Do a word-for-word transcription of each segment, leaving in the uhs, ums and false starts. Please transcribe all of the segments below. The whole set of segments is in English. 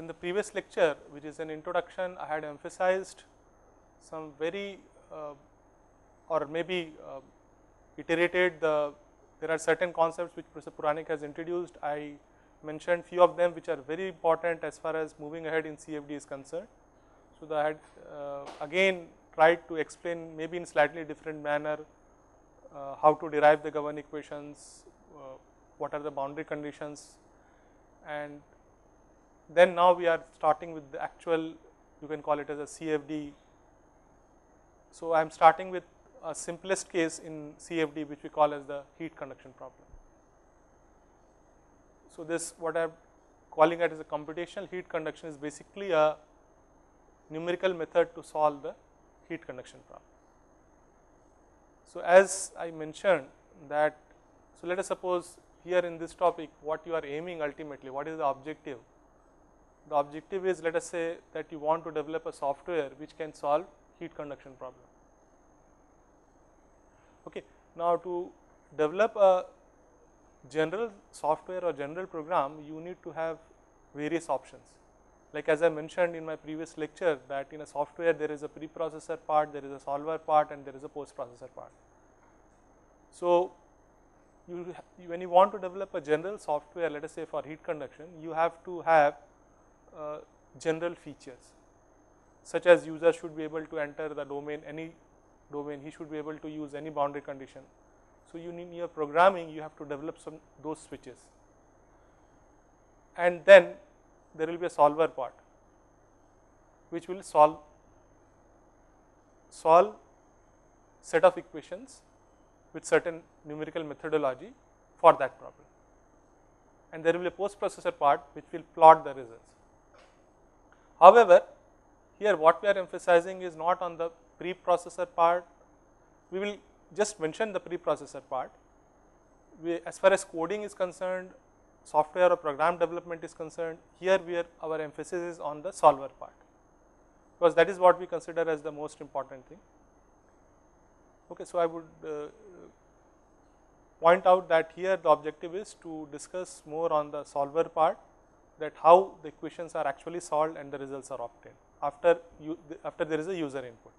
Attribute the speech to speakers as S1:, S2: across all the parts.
S1: in the previous lecture, which is an introduction, I had emphasized some very uh, or maybe uh, iterated the, there are certain concepts which Professor Puranik has introduced. I mentioned few of them which are very important as far as moving ahead in C F D is concerned. So, I had uh, again tried to explain maybe in slightly different manner uh, how to derive the governed equations, uh, what are the boundary conditions, and then now we are starting with the actual, you can call it as a C F D. So, I am starting with a simplest case in C F D which we call as the heat conduction problem. So, this what I am calling it as a computational heat conduction is basically a numerical method to solve the heat conduction problem. So, as I mentioned that, so let us suppose here in this topic what you are aiming ultimately, what is the objective? The objective is, let us say that you want to develop a software which can solve heat conduction problem. Okay. Now, to develop a general software or general program, you need to have various options. Like as I mentioned in my previous lecture that in a software there is a preprocessor part, there is a solver part, and there is a post-processor part. So, you, when you want to develop a general software, let us say for heat conduction, you have to have uh, general features such as user should be able to enter the domain, any domain, he should be able to use any boundary condition. So, you need in your programming you have to develop some those switches, and then there will be a solver part which will solve solve set of equations with certain numerical methodology for that problem, and there will be a post processor part which will plot the results. However, here what we are emphasizing is not on the preprocessor part, we will just mention the preprocessor part. We, as far as coding is concerned, software or program development is concerned, here we are, our emphasis is on the solver part, because that is what we consider as the most important thing. Okay, so I would uh, point out that here the objective is to discuss more on the solver part, that how the equations are actually solved and the results are obtained after you, after there is a user input.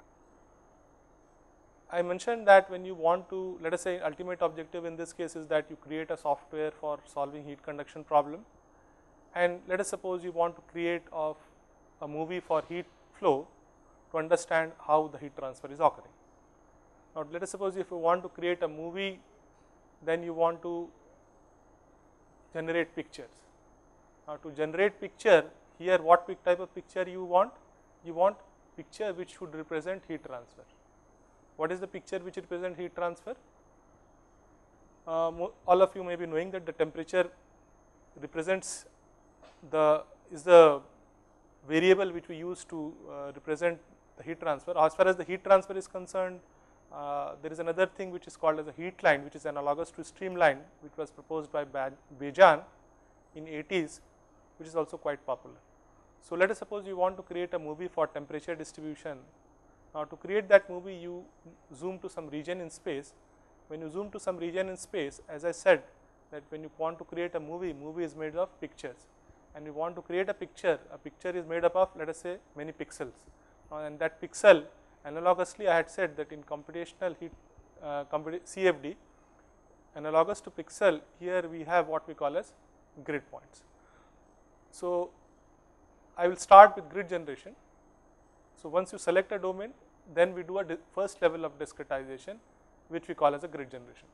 S1: I mentioned that when you want to, let us say ultimate objective in this case is that you create a software for solving heat conduction problem, and let us suppose you want to create of a movie for heat flow to understand how the heat transfer is occurring. Now, let us suppose if you want to create a movie, then you want to generate pictures. Now, to generate picture, here what type of picture you want? You want picture which should represent heat transfer. What is the picture which represents heat transfer? Uh, all of you may be knowing that the temperature represents the, is the variable which we use to uh, represent the heat transfer. As far as the heat transfer is concerned, uh, there is another thing which is called as a heat line, which is analogous to streamline, which was proposed by Bejan in eighties, which is also quite popular. So, let us suppose you want to create a movie for temperature distribution. Now, to create that movie, you zoom to some region in space. When you zoom to some region in space, as I said that when you want to create a movie, movie is made of pictures, and you want to create a picture, a picture is made up of, let us say, many pixels. Uh, and that pixel, analogously I had said that in computational heat uh, C F D, analogous to pixel, here we have what we call as grid points. So, I will start with grid generation. So, once you select a domain, then we do a first level of discretization, which we call as a grid generation.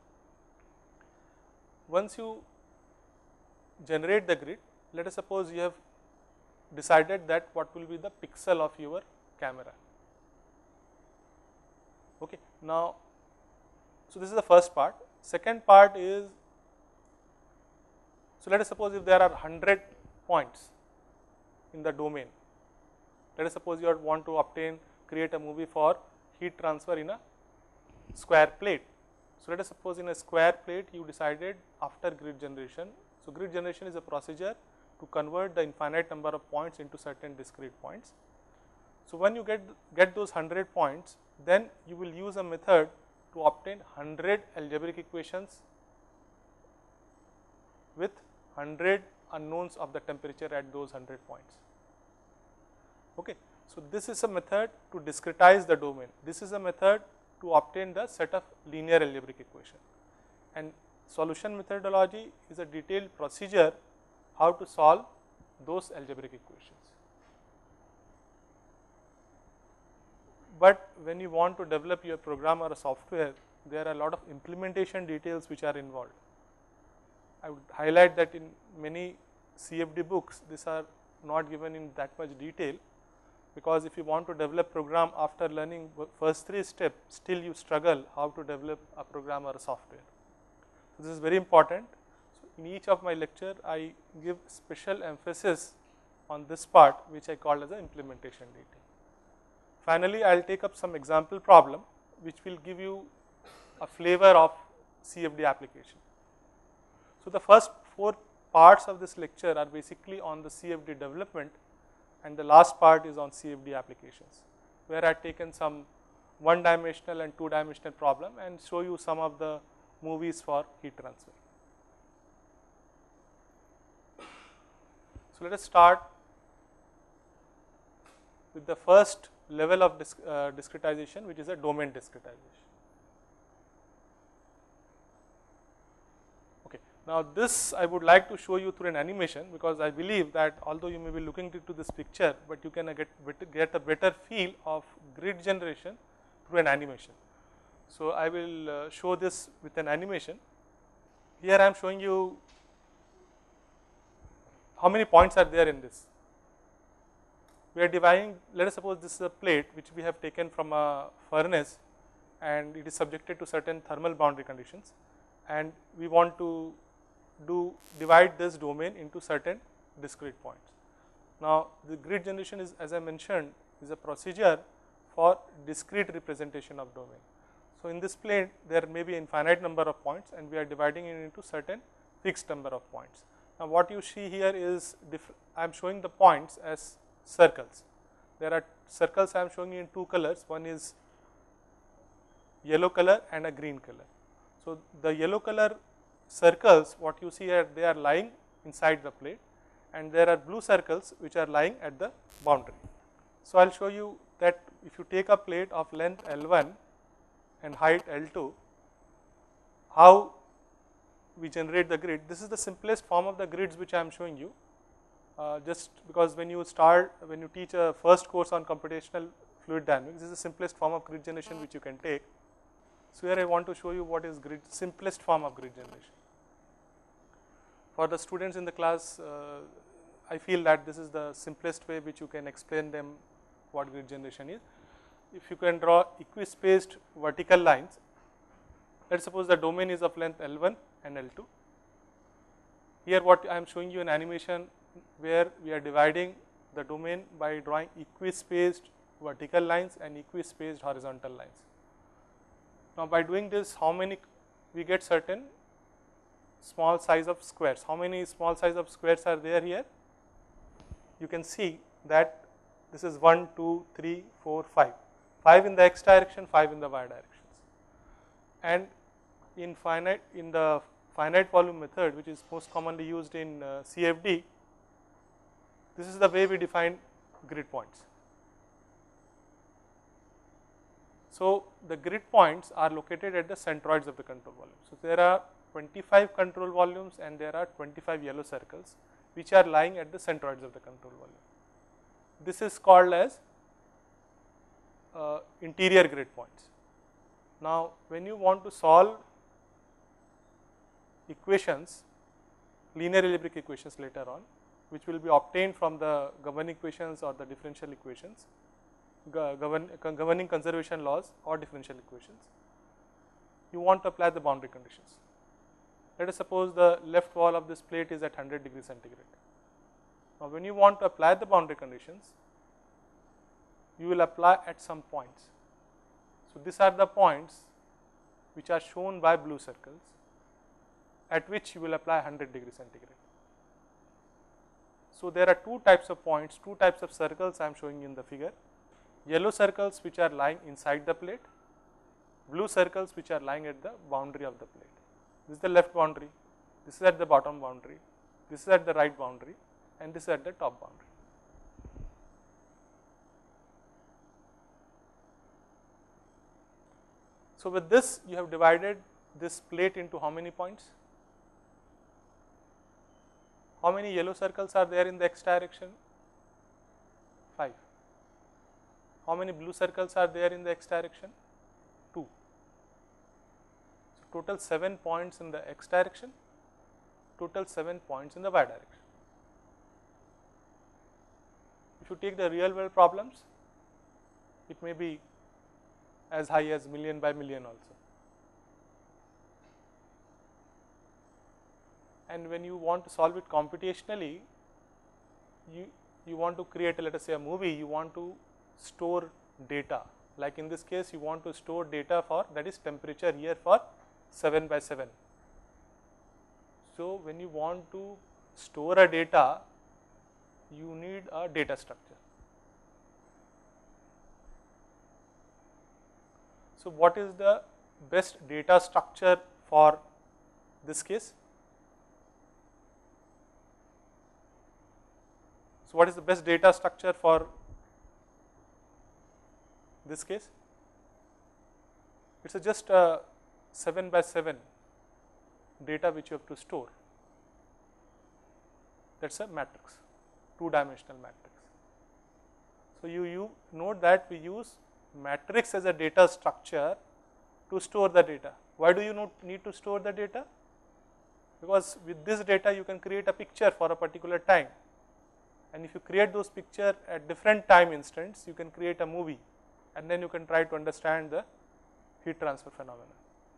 S1: Once you generate the grid, let us suppose you have decided that what will be the pixel of your camera. Okay. Now, so this is the first part. Second part is, so let us suppose if there are one hundred points in the domain. Let us suppose you want to obtain, create a movie for heat transfer in a square plate. So, let us suppose in a square plate you decided after grid generation. So, grid generation is a procedure to convert the infinite number of points into certain discrete points. So, when you get, get those one hundred points, then you will use a method to obtain one hundred algebraic equations with one hundred unknowns of the temperature at those one hundred points. Okay. So, this is a method to discretize the domain. This is a method to obtain the set of linear algebraic equation, and solution methodology is a detailed procedure how to solve those algebraic equations. But when you want to develop your program or a software, there are a lot of implementation details which are involved. I would highlight that in many C F D books, these are not given in that much detail, because if you want to develop program after learning first three steps, still you struggle how to develop a program or a software. So, this is very important. So, in each of my lecture, I give special emphasis on this part, which I call as the implementation detail. Finally, I will take up some example problem, which will give you a flavor of C F D application. So, the first four parts of this lecture are basically on the C F D development, and the last part is on C F D applications, where I have taken some one dimensional and two dimensional problem and show you some of the movies for heat transfer. So, let us start with the first level of disc, uh, discretization, which is a domain discretization. Okay. Now, this I would like to show you through an animation, because I believe that although you may be looking into this picture, but you can get, get a better feel of grid generation through an animation. So, I will uh, show this with an animation. Here I am showing you how many points are there in this. We are dividing, let us suppose this is a plate which we have taken from a furnace, and it is subjected to certain thermal boundary conditions, and we want to do divide this domain into certain discrete points. Now, the grid generation is, as I mentioned, is a procedure for discrete representation of domain. So, in this plane there may be infinite number of points, and we are dividing it into certain fixed number of points. Now, what you see here is I am showing the points as circles. There are circles I am showing you in two colors, one is yellow color and a green color. So, the yellow color circles, what you see here, they are lying inside the plate, and there are blue circles which are lying at the boundary. So, I will show you that if you take a plate of length L one and height L two, how we generate the grid. This is the simplest form of the grids which I am showing you. Uh, just because when you start, when you teach a first course on computational fluid dynamics, this is the simplest form of grid generation which you can take. So, here I want to show you what is grid, simplest form of grid generation. For the students in the class, uh, I feel that this is the simplest way which you can explain them what grid generation is. If you can draw equispaced vertical lines, let us suppose the domain is of length L one and L two. Here what I am showing you an animation where we are dividing the domain by drawing equispaced vertical lines and equispaced horizontal lines. Now, by doing this, how many we get certain small size of squares. How many small size of squares are there here? You can see that this is one, two, three, four, five. five in the x direction, five in the y directions. And in finite, in the finite volume method, which is most commonly used in uh, C F D, this is the way we define grid points. So, the grid points are located at the centroids of the control volume. So, there are twenty-five control volumes and there are twenty-five yellow circles which are lying at the centroids of the control volume. This is called as uh, interior grid points. Now, when you want to solve equations, linear algebraic equations later on, which will be obtained from the governing equations or the differential equations, govern, governing conservation laws or differential equations, you want to apply the boundary conditions. Let us suppose the left wall of this plate is at one hundred degree centigrade. Now, when you want to apply the boundary conditions, you will apply at some points. So, these are the points which are shown by blue circles, at which you will apply one hundred degree centigrade. So, there are two types of points, two types of circles I am showing you in the figure. Yellow circles which are lying inside the plate, blue circles which are lying at the boundary of the plate. This is the left boundary, this is at the bottom boundary, this is at the right boundary, and this is at the top boundary. So, with this you have divided this plate into how many points? How many yellow circles are there in the x direction? five. How many blue circles are there in the x direction? two. So, total seven points in the x direction, total seven points in the y direction. If you take the real world problems, it may be as high as million by million also. And when you want to solve it computationally, you, you want to create, let us say, a movie, you want to store data. Like in this case, you want to store data for, that is temperature here for seven by seven. So, when you want to store a data, you need a data structure. So, what is the best data structure for this case? So, what is the best data structure for this case? It is just a seven by seven data which you have to store. That is a matrix, two dimensional matrix. So, you, you note that we use matrix as a data structure to store the data. Why do you not need to store the data? Because with this data you can create a picture for a particular time, and if you create those pictures at different time instants, you can create a movie, and then you can try to understand the heat transfer phenomena.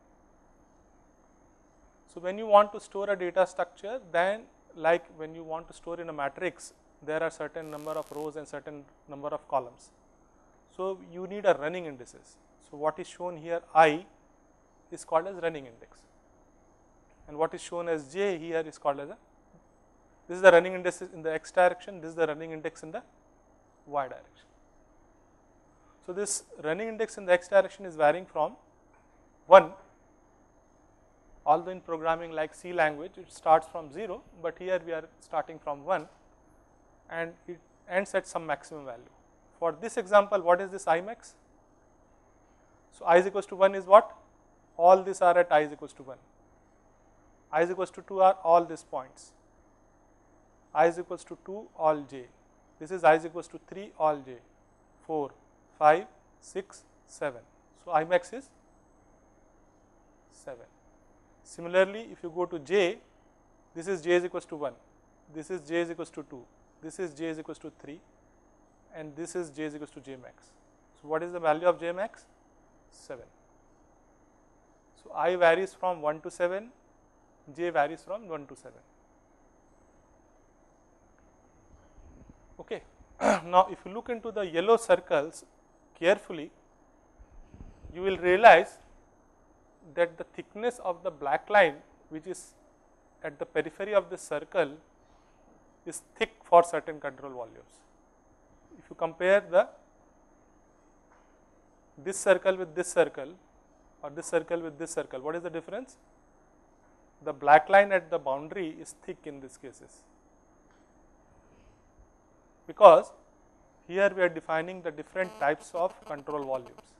S1: So, when you want to store a data structure, then like when you want to store in a matrix, there are certain number of rows and certain number of columns. So, you need a running indices. So, what is shown here I is called as running index, and what is shown as j here is called as a, this is the running index in the x direction, this is the running index in the y direction. So, this running index in the x direction is varying from one, although in programming like C language it starts from zero, but here we are starting from one and it ends at some maximum value. For this example, what is this I max? So, I is equals to one is what? All these are at I is equals to one. I is equals to two are all these points. I is equals to two all j. This is I is equals to three all j, four, five, six, seven. So, I max is seven. Similarly, if you go to j, this is j is equals to one, this is j is equals to two, this is j is equals to three, and this is j is equals to j max. So, what is the value of j max? seven. So, I varies from one to seven, j varies from one to seven. Okay. Now, if you look into the yellow circles carefully, you will realize that the thickness of the black line which is at the periphery of this circle is thick for certain control volumes. If you compare the this circle with this circle or this circle with this circle, what is the difference? The black line at the boundary is thick in these cases, because here we are defining the different types of control volumes.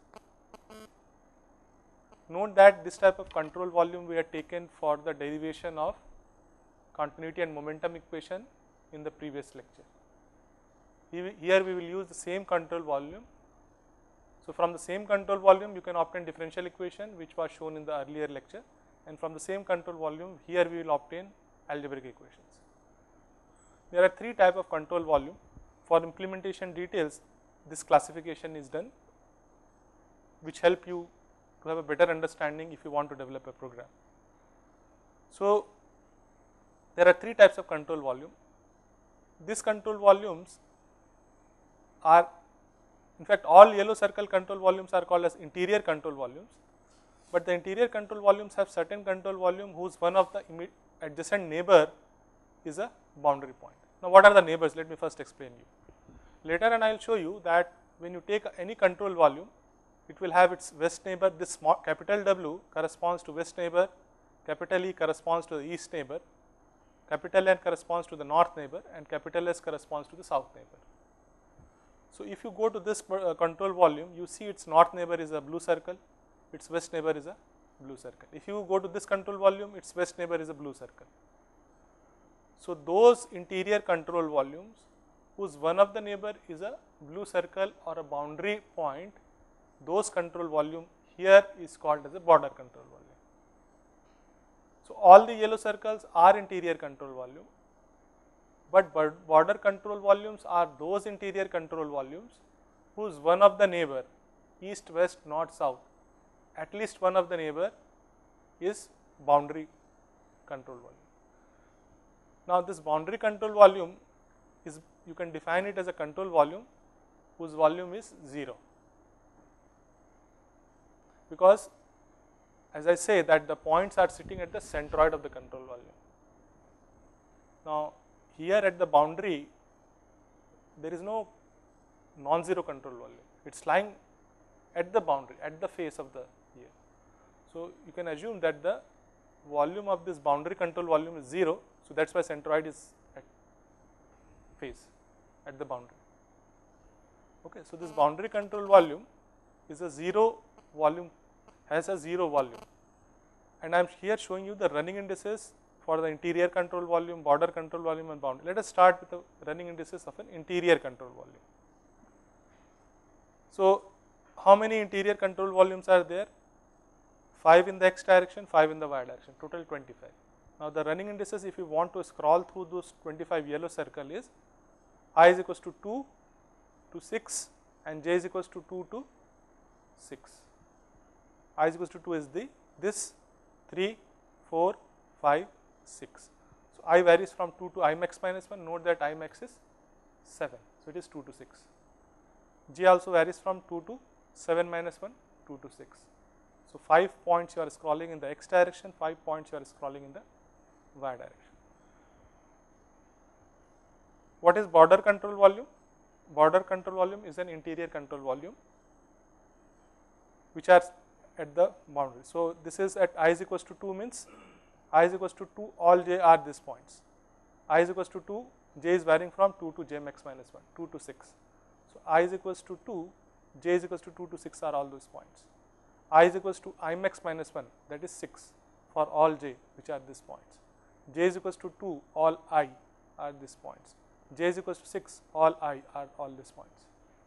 S1: Note that this type of control volume we have taken for the derivation of continuity and momentum equation in the previous lecture. Here we will use the same control volume. So, from the same control volume you can obtain differential equation which was shown in the earlier lecture, and from the same control volume here we will obtain algebraic equations. There are three types of control volume. For implementation details, this classification is done, which help you to have a better understanding if you want to develop a program. So, there are three types of control volume. These control volumes are, in fact, all yellow circle control volumes are called as interior control volumes, but the interior control volumes have certain control volume whose one of the adjacent neighbor is a boundary point. Now, what are the neighbors? Let me first explain you. Later on I will show you that when you take any control volume, it will have its west neighbor. This small capital W corresponds to west neighbor, capital E corresponds to the east neighbor, capital N corresponds to the north neighbor, and capital S corresponds to the south neighbor. So, if you go to this uh, control volume, you see its north neighbor is a blue circle, its west neighbor is a blue circle. If you go to this control volume, its west neighbor is a blue circle. So those interior control volumes whose one of the neighbor is a blue circle or a boundary point, those control volume here is called as a border control volume. So all the yellow circles are interior control volume, but border control volumes are those interior control volumes whose one of the neighbor, east, west, north, south, at least one of the neighbor is boundary control volume. Now this boundary control volume is, you can define it as a control volume whose volume is zero, because as I say that the points are sitting at the centroid of the control volume. Now here at the boundary there is no non-zero control volume, it is lying at the boundary, at the face of the here. So you can assume that the volume of this boundary control volume is zero, so that is why centroid is at face, at the boundary. Okay, so this boundary control volume is a zero volume, has a zero volume, and I am here showing you the running indices for the interior control volume, border control volume and boundary. Let us start with the running indices of an interior control volume. So how many interior control volumes are there? five in the x direction, five in the y direction, total twenty-five. Now the running indices, if you want to scroll through those twenty-five yellow circle, is I is equals to two to six and j is equals to two to six. I is equals to two is the this three, four, five, six. So I varies from two to I max minus one. Note that I max is seven, so it is two to six. J also varies from two to seven minus one, two to six. So five points you are scrolling in the x direction, five points you are scrolling in the y direction. What is border control volume? Border control volume is an interior control volume which are at the boundary. So this is at I is equals to two, means I is equals to two, all j are these points. I is equals to two, j is varying from two to j max minus one, two to six. So I is equals to two, j is equals to two to six are all those points. I is equals to I max minus one, that is six for all j, which are these points. J is equals to two, all I are these points. J is equals to six, all I are all these points.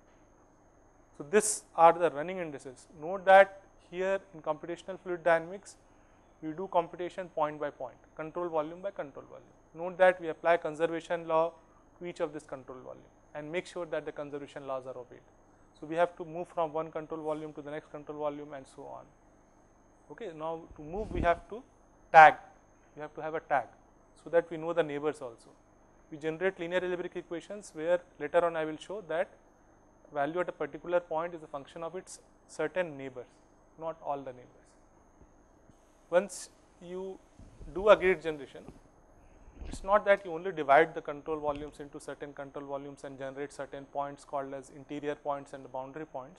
S1: So these are the running indices. Note that here in computational fluid dynamics, we do computation point by point, control volume by control volume. Note that we apply conservation law to each of this control volume and make sure that the conservation laws are obeyed. So we have to move from one control volume to the next control volume and so on. Okay, now to move we have to tag, we have to have a tag so that we know the neighbors also. We generate linear algebraic equations where later on I will show that value at a particular point is a function of its certain neighbors, not all the neighbors. Once you do a grid generation, it is not that you only divide the control volumes into certain control volumes and generate certain points called as interior points and boundary points.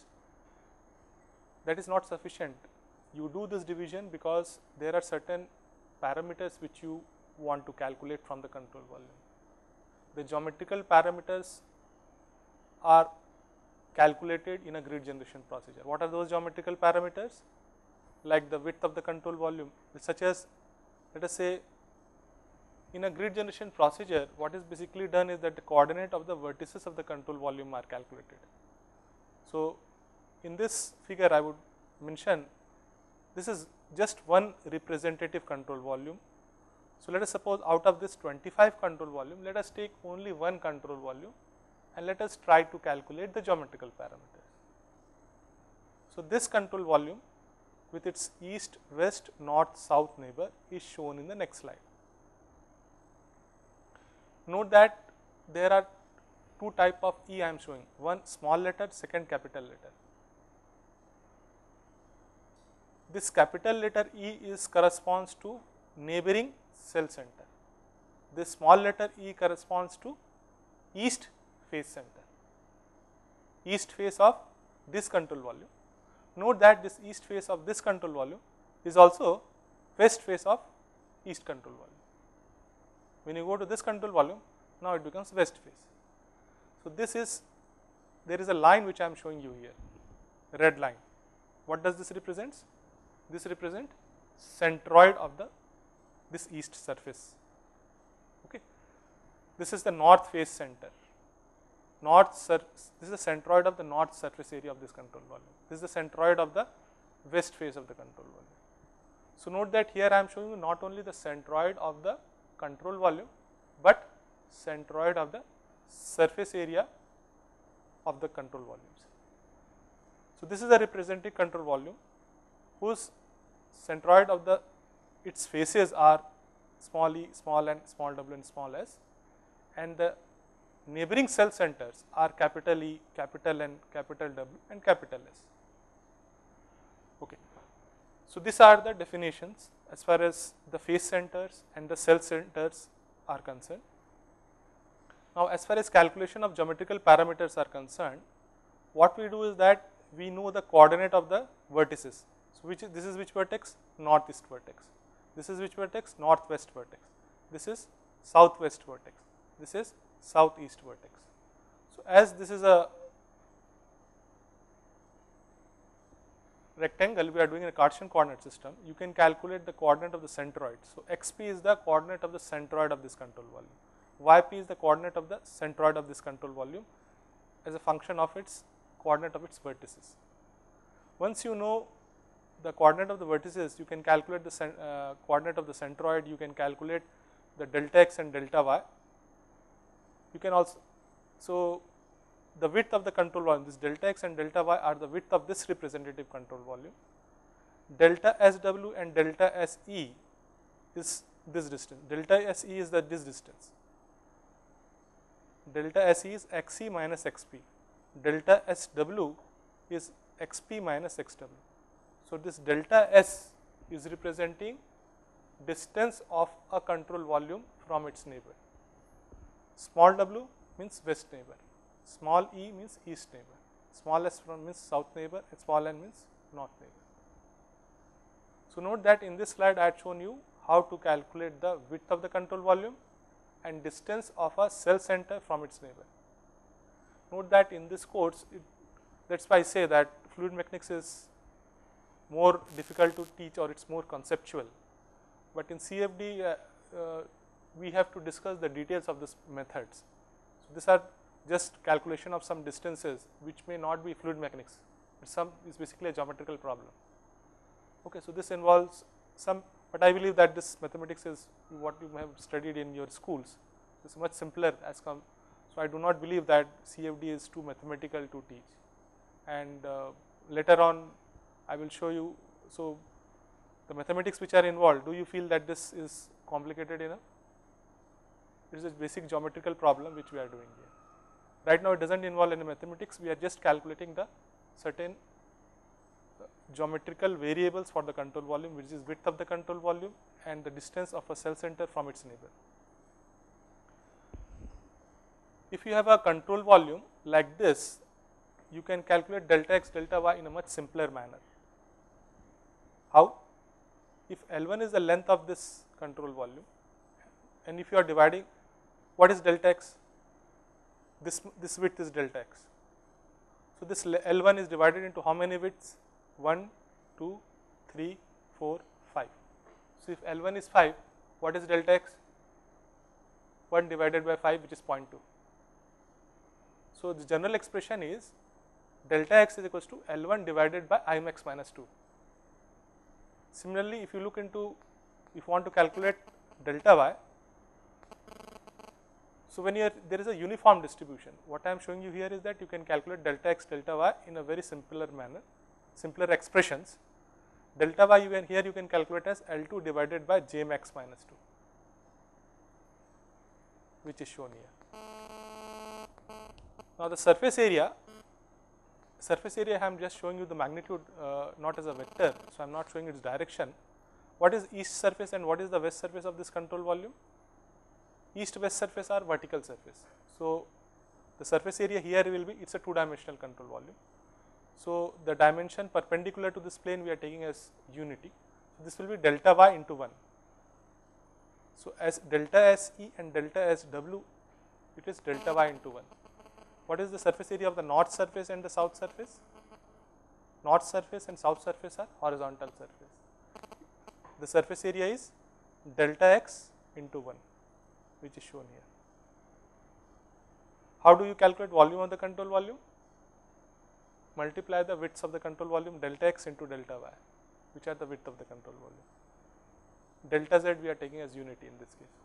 S1: That is not sufficient. You do this division because there are certain parameters which you want to calculate from the control volume. The geometrical parameters are calculated in a grid generation procedure. What are those geometrical parameters? Like the width of the control volume, such as, let us say, in a grid generation procedure, what is basically done is that the coordinate of the vertices of the control volume are calculated. So in this figure I would mention, this is just one representative control volume. So let us suppose out of this twenty-five control volume, let us take only one control volume and let us try to calculate the geometrical parameters. So this control volume with its east, west, north, south neighbor is shown in the next slide. Note that there are two type of E I am showing, one small letter, second capital letter. This capital letter E is corresponds to neighboring cell center. This small letter E corresponds to east face center, east face of this control volume. Note that this east face of this control volume is also west face of east control volume. When you go to this control volume, now it becomes west face. So this is, there is a line which I am showing you here, red line. What does this represents? this represent centroid of the this east surface. Okay, this is the north face center. North sur this is the centroid of the north surface area of this control volume. This is the centroid of the west face of the control volume. So note that here I am showing you not only the centroid of the control volume, but centroid of the surface area of the control volumes. So this is a representative control volume whose centroid of the its faces are small e, small n, small w and small s, and the neighboring cell centers are capital E, capital N, capital W and capital S. Okay. So these are the definitions as far as the face centers and the cell centers are concerned. Now as far as calculation of geometrical parameters are concerned, what we do is that we know the coordinate of the vertices. So which is, this is which vertex? Northeast vertex. This is which vertex? Northwest vertex. This is southwest vertex. This is southeast vertex. So as this is a rectangle, we are doing a Cartesian coordinate system, you can calculate the coordinate of the centroid. So xp is the coordinate of the centroid of this control volume. Yp is the coordinate of the centroid of this control volume as a function of its coordinate of its vertices. Once you know the coordinate of the vertices, you can calculate the uh, coordinate of the centroid, you can calculate the delta x and delta y. You can also, so the width of the control volume, this delta x and delta y are the width of this representative control volume. Delta S W and delta S E is this distance, delta S E is the this distance. Delta S E is X E minus X P, delta S W is X P minus X W. So this delta S is representing distance of a control volume from its neighbor. Small w means west neighbor, small e means east neighbor, small s from means south neighbor, and small n means north neighbor. So note that in this slide I had shown you how to calculate the width of the control volume and distance of a cell center from its neighbor. Note that in this course, it, that's why I say that fluid mechanics is more difficult to teach or it's more conceptual, but in C F D uh, uh, we have to discuss the details of this methods. So these are just calculation of some distances which may not be fluid mechanics, it's some is basically a geometrical problem. Okay, so this involves some, but I believe that this mathematics is what you have studied in your schools. It's much simpler as come. So I do not believe that C F D is too mathematical to teach, and uh, later on I will show you. So the mathematics which are involved, do you feel that this is complicated enough? It is a basic geometrical problem which we are doing here. Right now it does not involve any mathematics, we are just calculating the certain geometrical variables for the control volume, which is width of the control volume and the distance of a cell center from its neighbor. If you have a control volume like this, you can calculate delta x, delta y in a much simpler manner. How? If L one is the length of this control volume, and if you are dividing, what is delta x? This, this width is delta x. So this L one is divided into how many widths? one, two, three, four, five. So if L one is five, what is delta x? one divided by five, which is zero point two. So the general expression is delta x is equals to L one divided by I max minus two. Similarly, if you look into, if you want to calculate delta y, so when you are, there is a uniform distribution, what I am showing you here is that you can calculate delta x, delta y in a very simpler manner, simpler expressions. Delta y you can, here you can calculate as L two divided by J max minus two, which is shown here. Now the surface area, surface area I am just showing you the magnitude, uh, not as a vector, so I am not showing its direction. What is east surface and what is the west surface of this control volume? East west surface are vertical surface. So the surface area here will be, it's a two dimensional control volume. So the dimension perpendicular to this plane we are taking as unity. So this will be delta y into one. So as delta S E and delta S W, it is delta y into one. What is the surface area of the north surface and the south surface? North surface and south surface are horizontal surface. the surface area is delta x into one, which is shown here. How do you calculate volume of the control volume? Multiply the widths of the control volume delta x into delta y, which are the width of the control volume. Delta z we are taking as unity in this case.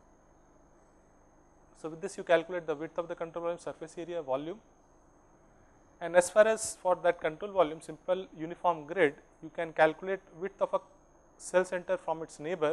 S1: So with this you calculate the width of the control volume, surface area, volume, and as far as for that control volume, simple uniform grid, you can calculate width of a cell center from its neighbor.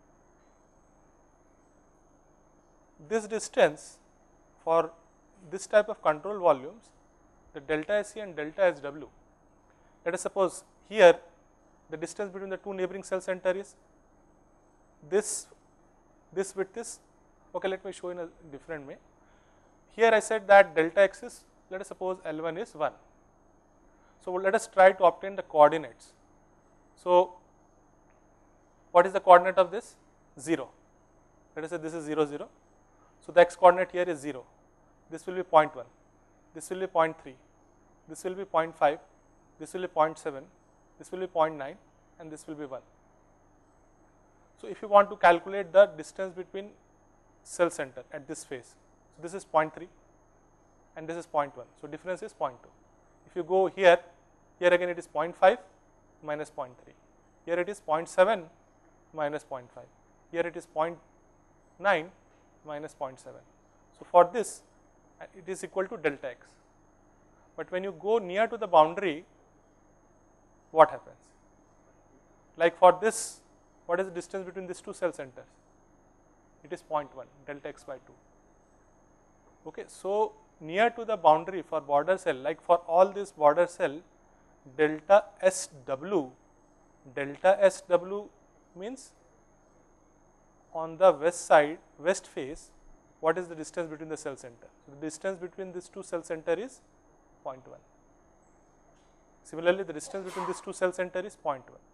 S1: This distance for this type of control volumes, the delta S C and delta S W. Let us suppose here the distance between the two neighboring cell center is this, this width is, okay, let me show in a different way. Here I said that delta x is, let us suppose L one is one. So let us try to obtain the coordinates. So what is the coordinate of this? zero. Let us say this is zero, zero. So the x coordinate here is zero. This will be zero point one, this will be zero point three, this will be zero point five, this will be zero point seven, this will be zero point nine, and this will be one. So if you want to calculate the distance between cell center at this phase, so this is zero point three and this is zero point one, so difference is zero point two. If you go here, here again it is zero point five minus zero point three, here it is zero point seven minus zero point five, here it is zero point nine minus zero point seven. So for this it is equal to delta x, but when you go near to the boundary, what happens? Like for this, what is the distance between these two cell centers? It is zero point one, delta x by two. Okay, so near to the boundary for border cell, like for all this border cell, delta S W, delta S W means on the west side, west face, what is the distance between the cell center? So the distance between these two cell center is zero point one. Similarly, the distance between these two cell center is zero point one.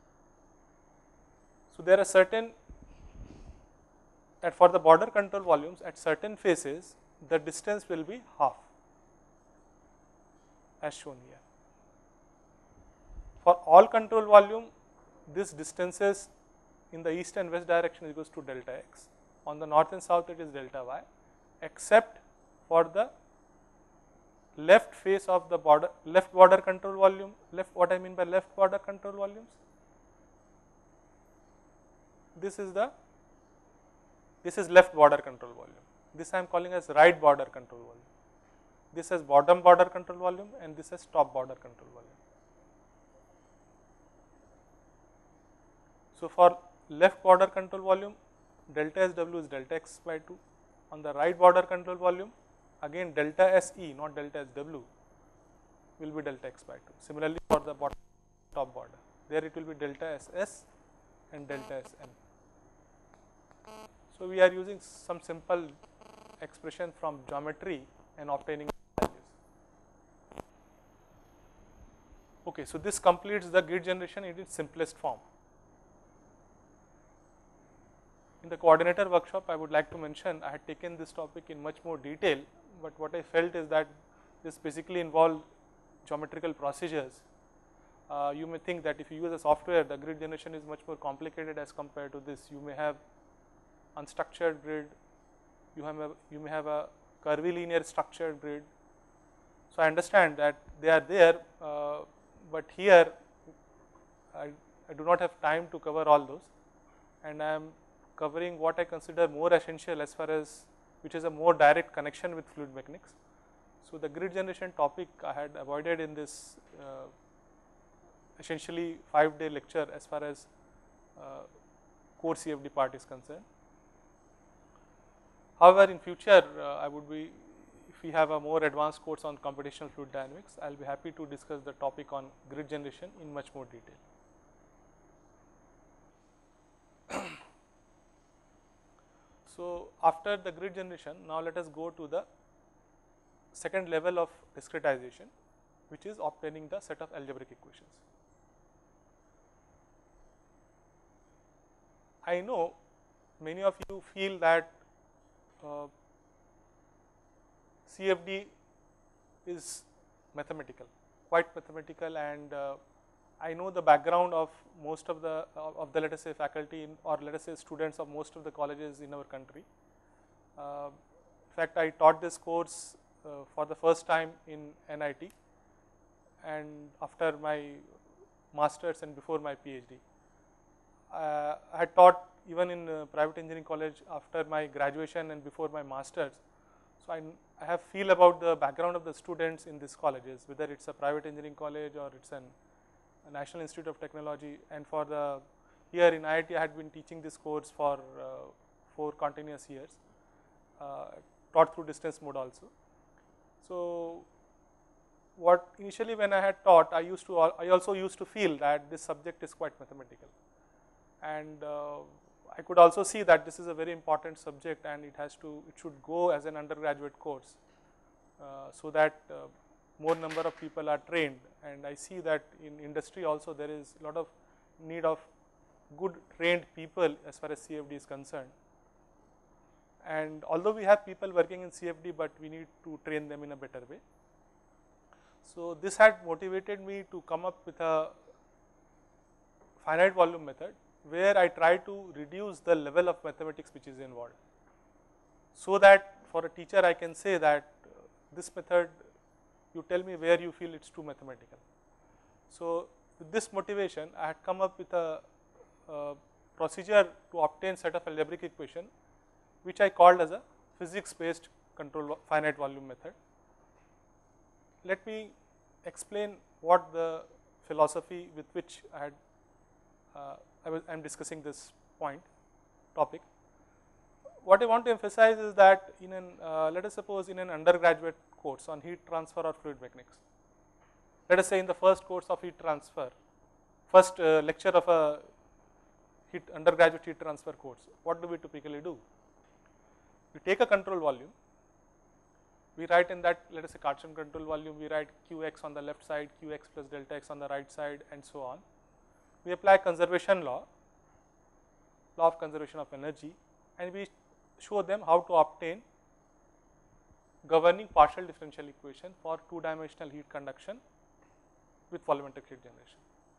S1: So there are certain, and for the border control volumes at certain phases, the distance will be half, as shown here. For all control volume, this distances in the east and west direction is equals to delta x. On the north and south it is delta y, except for the left face of the border, left border control volume. Left, what I mean by left border control volumes? This is the, this is left border control volume. This I am calling as right border control volume. This is bottom border control volume and this is top border control volume. So for left border control volume, delta S W is delta x by two. On the right border control volume, again delta S E, not delta S W, will be delta x by two. Similarly for the bottom top border, there it will be delta S S and delta S N. So we are using some simple expression from geometry and obtaining values. Okay, so this completes the grid generation in its simplest form. In the coordinator workshop, I would like to mention I had taken this topic in much more detail, but what I felt is that this basically involved geometrical procedures. Uh, you may think that if you use a software, the grid generation is much more complicated as compared to this. You may have unstructured grid, you have a, you may have a curvilinear structured grid. So I understand that they are there, uh, but here I, I do not have time to cover all those, and I am covering what I consider more essential as far as which is a more direct connection with fluid mechanics. So the grid generation topic I had avoided in this uh, essentially five day lecture as far as uh, core C F D part is concerned. However, in future uh, I would be, if we have a more advanced course on computational fluid dynamics, I will be happy to discuss the topic on grid generation in much more detail. So after the grid generation, now let us go to the second level of discretization, which is obtaining the set of algebraic equations. I know many of you feel that uh, C F D is mathematical, quite mathematical, and uh, I know the background of most of the of the let us say faculty in, or let us say students of most of the colleges in our country. Uh, in fact, I taught this course uh, for the first time in N I T, and after my masters and before my PhD. Uh, I had taught even in uh, private engineering college after my graduation and before my masters. So I, I have feel about the background of the students in these colleges, whether it's a private engineering college or it's an, a National Institute of Technology. And for the here in I I T, I had been teaching this course for uh, four continuous years, uh, taught through distance mode also. So what initially when I had taught, I used to I also used to feel that this subject is quite mathematical, and uh, I could also see that this is a very important subject and it has to it should go as an undergraduate course, uh, so that uh, more number of people are trained. And I see that in industry also there is a lot of need of good trained people as far as C F D is concerned. And although we have people working in C F D, but we need to train them in a better way. So this had motivated me to come up with a finite volume method, where I try to reduce the level of mathematics which is involved, so that for a teacher I can say that uh, this method, you tell me where you feel it's too mathematical. So with this motivation, I had come up with a, a procedure to obtain set of algebraic equation, which I called as a physics based control finite volume method. Let me explain what the philosophy with which I had uh, I was I am discussing this point topic. What I want to emphasize is that in an uh, let us suppose in an undergraduate course on heat transfer or fluid mechanics, let us say in the first course of heat transfer, first uh, lecture of a heat undergraduate heat transfer course, what do we typically do? We take a control volume, we write in that, let us say Cartesian control volume, we write Qx on the left side, Qx plus delta x on the right side, and so on. We apply conservation law, law of conservation of energy, and we show them how to obtain governing partial differential equation for two dimensional heat conduction with volumetric heat generation.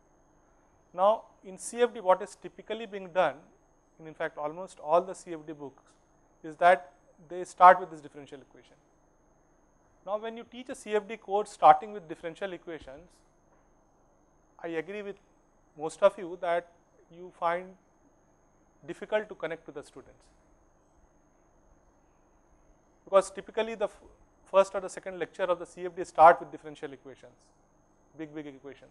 S1: Now in C F D, what is typically being done, in, in fact almost all the C F D books, is that they start with this differential equation. Now when you teach a C F D course starting with differential equations, I agree with most of you that you find difficult to connect to the students, because typically the f first or the second lecture of the C F D start with differential equations, big big equations.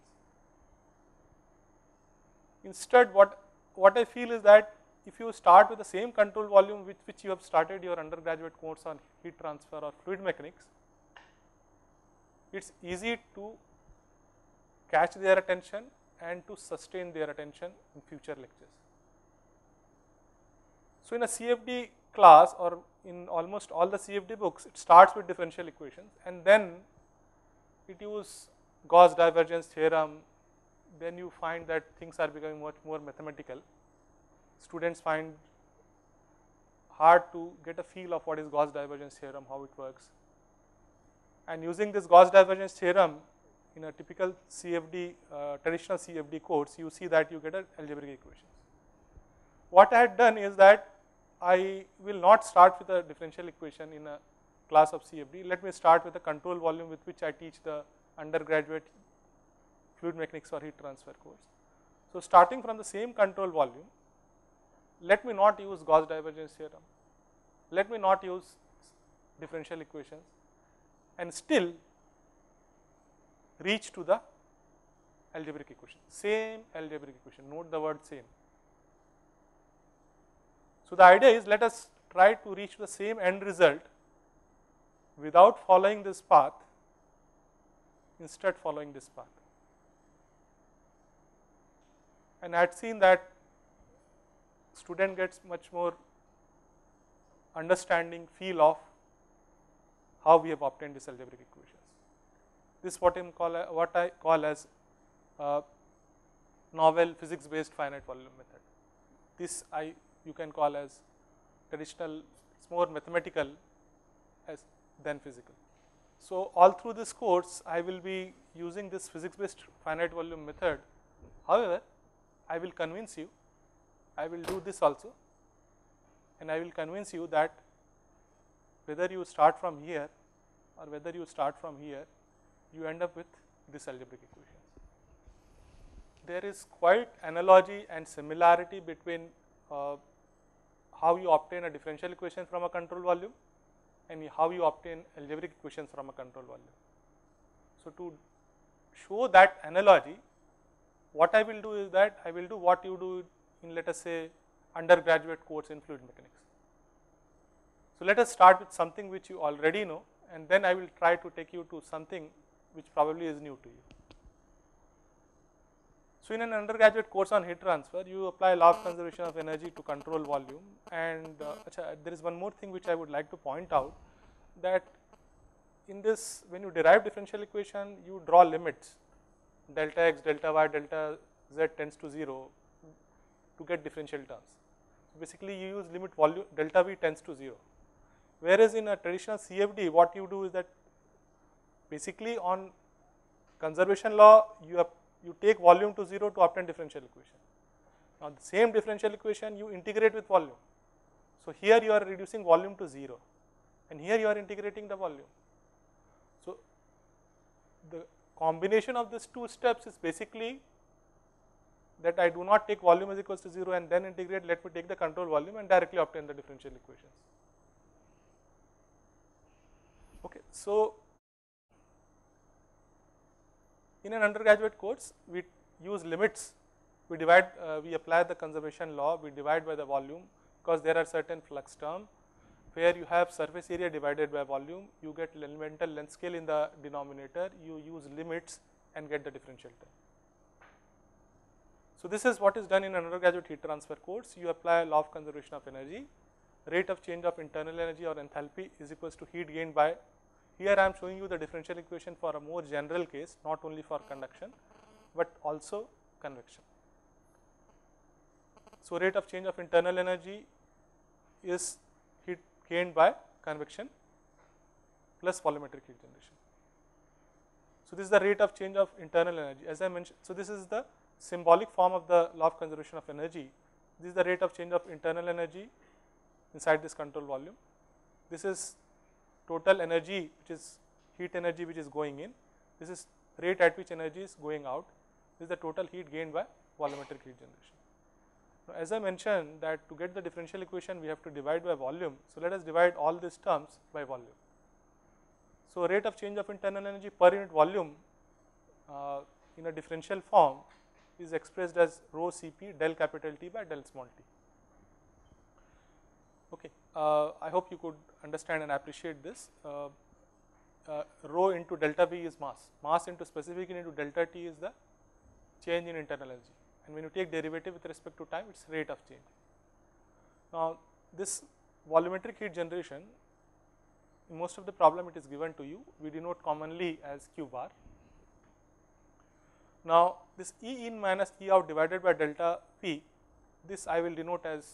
S1: Instead what, what I feel is that if you start with the same control volume with which you have started your undergraduate course on heat transfer or fluid mechanics, it's easy to catch their attention and to sustain their attention in future lectures. So in a C F D class or in almost all the C F D books, it starts with differential equations and then it uses Gauss divergence theorem. Then you find that things are becoming much more mathematical. Students find hard to get a feel of what is Gauss divergence theorem, how it works. And using this Gauss divergence theorem in a typical C F D, uh, traditional C F D course, you see that you get an algebraic equation. What I had done is that I will not start with a differential equation in a class of C F D. Let me start with a control volume with which I teach the undergraduate fluid mechanics or heat transfer course. So starting from the same control volume, let me not use Gauss divergence theorem, let me not use differential equations, and still reach to the algebraic equation, same algebraic equation, note the word same. So the idea is, let us try to reach the same end result without following this path, instead following this path. And I had seen that student gets much more understanding, feel of how we have obtained these algebraic equations. This is what, call, what I call as uh, novel physics based finite volume method. This I you can call as traditional, it's more mathematical as than physical. So all through this course I will be using this physics based finite volume method However, I will convince you, I will do this also, and I will convince you that whether you start from here or whether you start from here, you end up with this algebraic equations. There is quite analogy and similarity between uh, how you obtain a differential equation from a control volume and how you obtain algebraic equations from a control volume. So, to show that analogy, what I will do is that I will do what you do in, let us say, undergraduate course in fluid mechanics. So, let us start with something which you already know, and then I will try to take you to something which probably is new to you. So, in an undergraduate course on heat transfer, you apply law of conservation of energy to control volume, and uh, achha, there is one more thing which I would like to point out, that in this, when you derive differential equation, you draw limits, delta x, delta y, delta z tends to zero to get differential terms. So, basically you use limit volume delta v tends to zero, whereas in a traditional C F D, what you do is that basically on conservation law, you have you take volume to zero to obtain differential equation. Now, the same differential equation you integrate with volume. So, here you are reducing volume to zero, and here you are integrating the volume. So, the combination of these two steps is basically that I do not take volume is equals to zero and then integrate, let me take the control volume and directly obtain the differential equations. Okay. So, in an undergraduate course, we use limits, we divide, uh, we apply the conservation law, we divide by the volume, because there are certain flux term where you have surface area divided by volume, you get elemental length scale in the denominator, you use limits and get the differential term. So, this is what is done in an undergraduate heat transfer course. You apply law of conservation of energy, rate of change of internal energy or enthalpy is equals to heat gained by. Here I am showing you the differential equation for a more general case, not only for conduction, but also convection. So, rate of change of internal energy is heat gained by convection plus volumetric heat generation. So, this is the rate of change of internal energy, as I mentioned. So, this is the symbolic form of the law of conservation of energy. This is the rate of change of internal energy inside this control volume. This is total energy, which is heat energy which is going in. This is rate at which energy is going out. This is the total heat gained by volumetric heat generation. Now, as I mentioned that to get the differential equation, we have to divide by volume. So, let us divide all these terms by volume. So, rate of change of internal energy per unit volume uh, in a differential form is expressed as rho Cp del capital T by del small t. Okay. Uh, I hope you could understand and appreciate this. Uh, uh, rho into delta V is mass, mass into specific into delta T is the change in internal energy, and when you take derivative with respect to time, it is rate of change. Now, this volumetric heat generation, in most of the problem it is given to you, we denote commonly as Q bar. Now, this E in minus E out divided by delta P, this I will denote as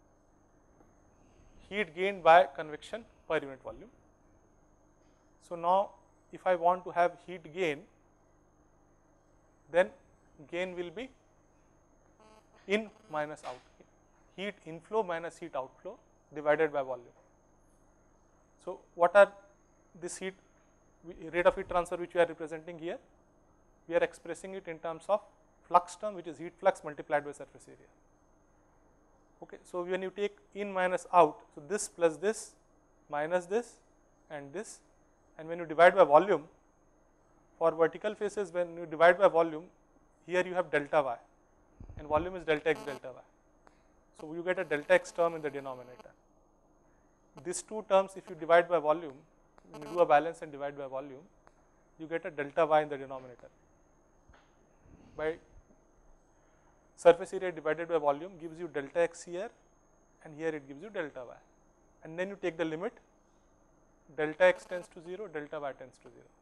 S1: heat gained by convection per unit volume. So, now if I want to have heat gain, then gain will be in minus out, heat inflow minus heat outflow divided by volume. So, what are this heat rate of heat transfer which we are representing here? We are expressing it in terms of flux term, which is heat flux multiplied by surface area. Okay. So, when you take in minus out, so this plus this minus this and this, and when you divide by volume, for vertical faces when you divide by volume, here you have delta y and volume is delta x delta y. So, you get a delta x term in the denominator. These two terms if you divide by volume, when you do a balance and divide by volume, you get a delta y in the denominator. By surface area divided by volume gives you delta x here, and here it gives you delta y, and then you take the limit, delta x tends to zero, delta y tends to zero.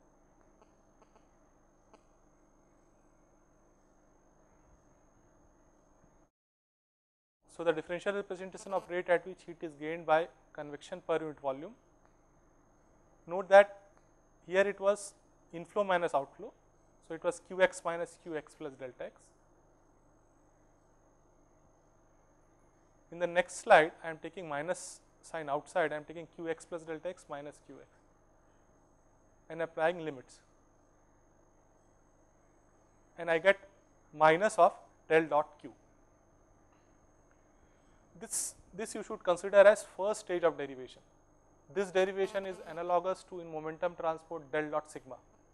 S1: So, the differential representation of rate at which heat is gained by convection per unit volume. Note that here it was inflow minus outflow. So, it was Qx minus Qx plus delta x. In the next slide, I am taking minus sign outside, I am taking qx plus delta x minus qx and applying limits, and I get minus of del dot q. This, this you should consider as first stage of derivation. This derivation is analogous to in momentum transport del dot sigma.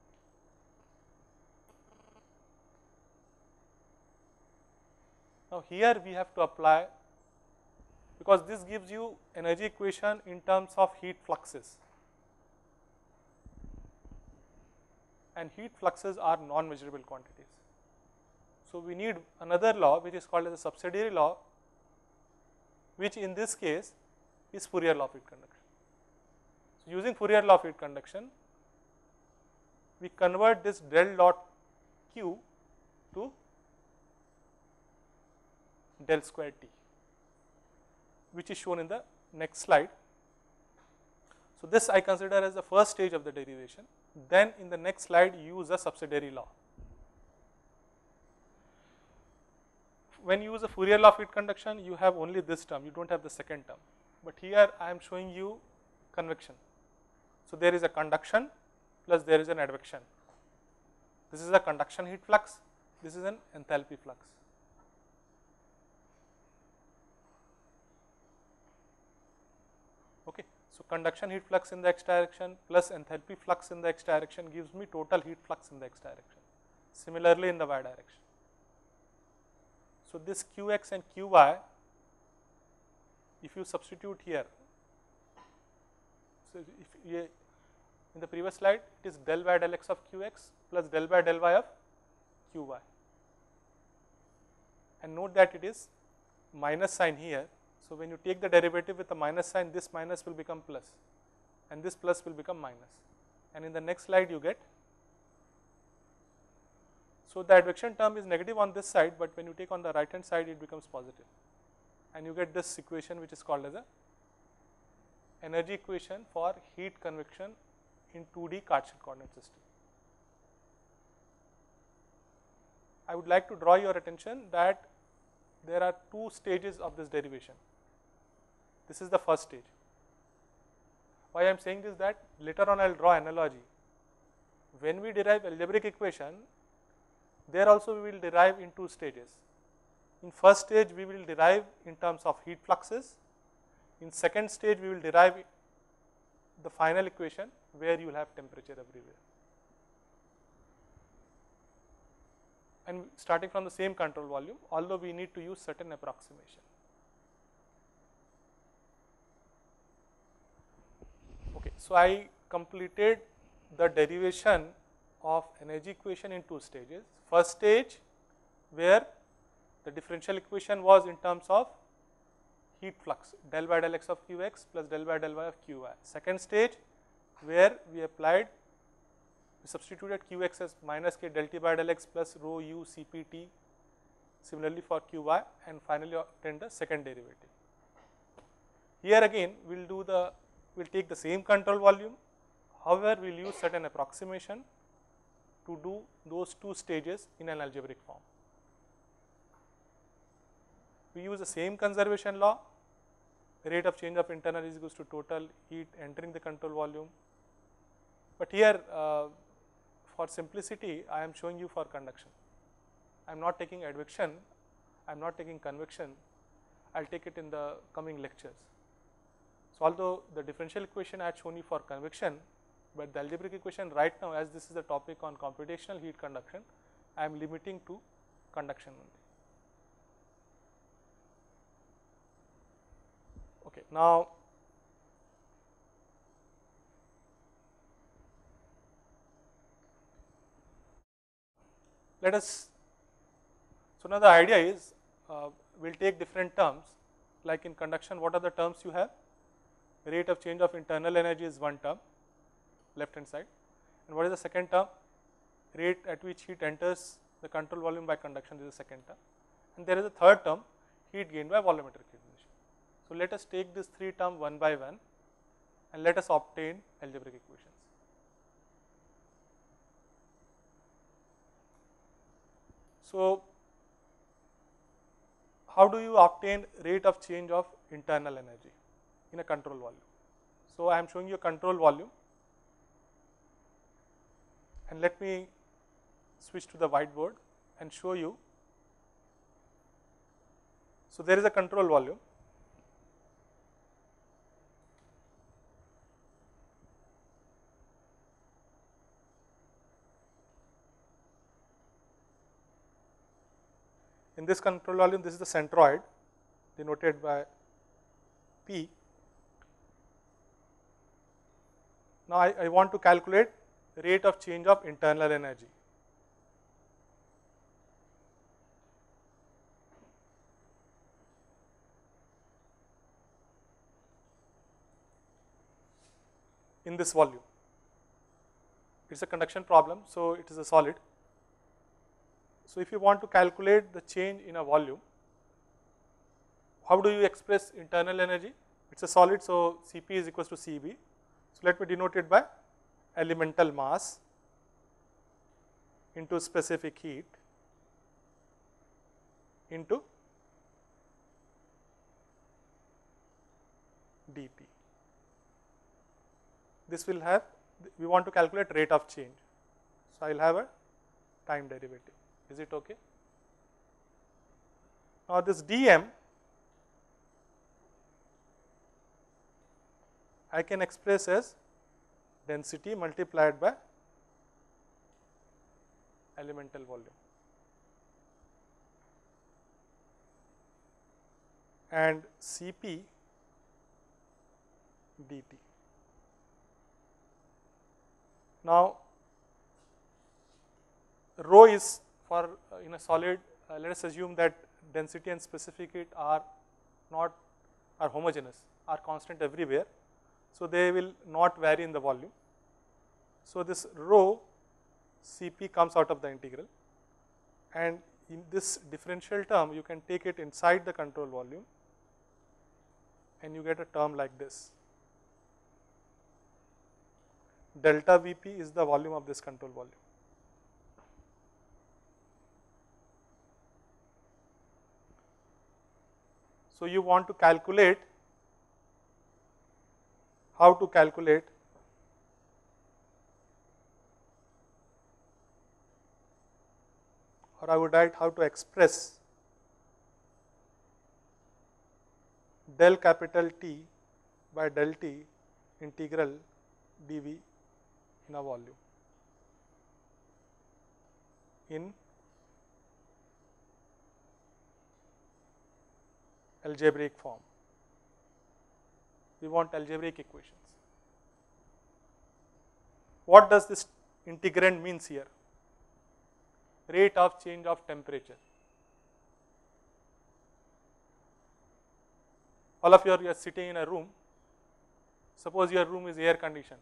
S1: Now here we have to apply, because this gives you energy equation in terms of heat fluxes, and heat fluxes are non-measurable quantities. So we need another law which is called as a subsidiary law, which in this case is Fourier law of heat conduction. So using Fourier law of heat conduction, we convert this del dot q to del square t, which is shown in the next slide. So this I consider as the first stage of the derivation. Then in the next slide use a subsidiary law. When you use a Fourier law of heat conduction, you have only this term, you do not have the second term, but here I am showing you convection. So there is a conduction plus there is an advection. This is a conduction heat flux, this is an enthalpy flux. Okay. So conduction heat flux in the x direction plus enthalpy flux in the x direction gives me total heat flux in the x direction. Similarly in the y direction. So this qx and qy, if you substitute here, so if you, in the previous slide it is del y del x of qx plus del y del y of qy, and note that it is minus sign here. So when you take the derivative with a minus sign, this minus will become plus and this plus will become minus, and in the next slide you get. So the advection term is negative on this side, but when you take on the right hand side it becomes positive, and you get this equation which is called as a energy equation for heat convection in two D Cartesian coordinate system. I would like to draw your attention that there are two stages of this derivation. This is the first stage. Why I am saying this, that later on I will draw analogy. When we derive algebraic equation, there also we will derive in two stages. In first stage we will derive in terms of heat fluxes. In second stage we will derive the final equation where you will have temperature everywhere. And starting from the same control volume, although we need to use certain approximation. Okay, so I completed the derivation of energy equation in two stages. First stage where the differential equation was in terms of heat flux, del y del x of qx plus del y del y of qy. Second stage where we applied, we substituted qx as minus k del t by del x plus rho u cpt, similarly for qy, and finally obtained the second derivative. Here again we will do the, we will take the same control volume, however we will use certain approximation to do those two stages in an algebraic form. We use the same conservation law, rate of change of internal is equals to total heat entering the control volume, but here uh, for simplicity I am showing you for conduction. I am not taking advection, I am not taking convection, I will take it in the coming lectures. So although the differential equation I had shown you for convection, but the algebraic equation right now, as this is the topic on computational heat conduction, I am limiting to conduction only. Okay, now let us, so now the idea is uh, we will take different terms, like in conduction what are the terms you have? Rate of change of internal energy is one term, left hand side, and what is the second term? Rate at which heat enters the control volume by conduction is the second term, and there is a third term, heat gained by volumetric radiation. So let us take this three term one by one and let us obtain algebraic equations. So how do you obtain rate of change of internal energy in a control volume? So, I am showing you a control volume, and let me switch to the whiteboard and show you. So, there is a control volume. In this control volume, this is the centroid denoted by P. Now, I, I want to calculate rate of change of internal energy. In this volume. It is a conduction problem, so it is a solid. So, if you want to calculate the change in a volume, how do you express internal energy? It is a solid, so C P is equals to C B. So, let me denote it by elemental mass into specific heat into dT. This will have, we want to calculate rate of change. So, I will have a time derivative. Is it okay? Now, this dm I can express as density multiplied by elemental volume, and C P dt. Now, rho is for uh, in a solid, uh, let us assume that density and specific heat are not are homogeneous, are constant everywhere. So, they will not vary in the volume. So, this rho C P comes out of the integral, and in this differential term you can take it inside the control volume and you get a term like this. Delta V P is the volume of this control volume. So, you want to calculate, how to calculate or I would write how to express del capital T by del T integral dV in a volume in algebraic form. We want algebraic equations. What does this integrand means here? Rate of change of temperature. All of you are, you are sitting in a room. Suppose your room is air conditioned.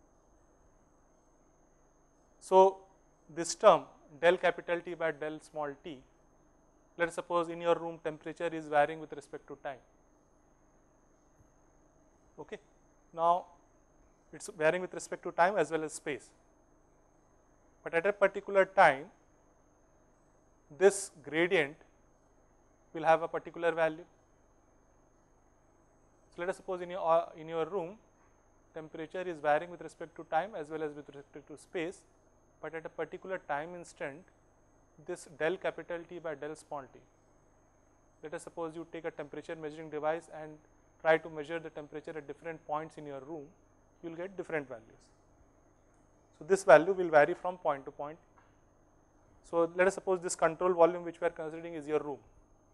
S1: So, this term del capital T by del small t, let us suppose in your room temperature is varying with respect to time. Okay. Now, it is varying with respect to time as well as space, but at a particular time this gradient will have a particular value. So, let us suppose in your, uh, in your room temperature is varying with respect to time as well as with respect to space, but at a particular time instant this del capital T by del small t, let us suppose you take a temperature measuring device and try to measure the temperature at different points in your room, you will get different values. So, this value will vary from point to point. So, let us suppose this control volume which we are considering is your room,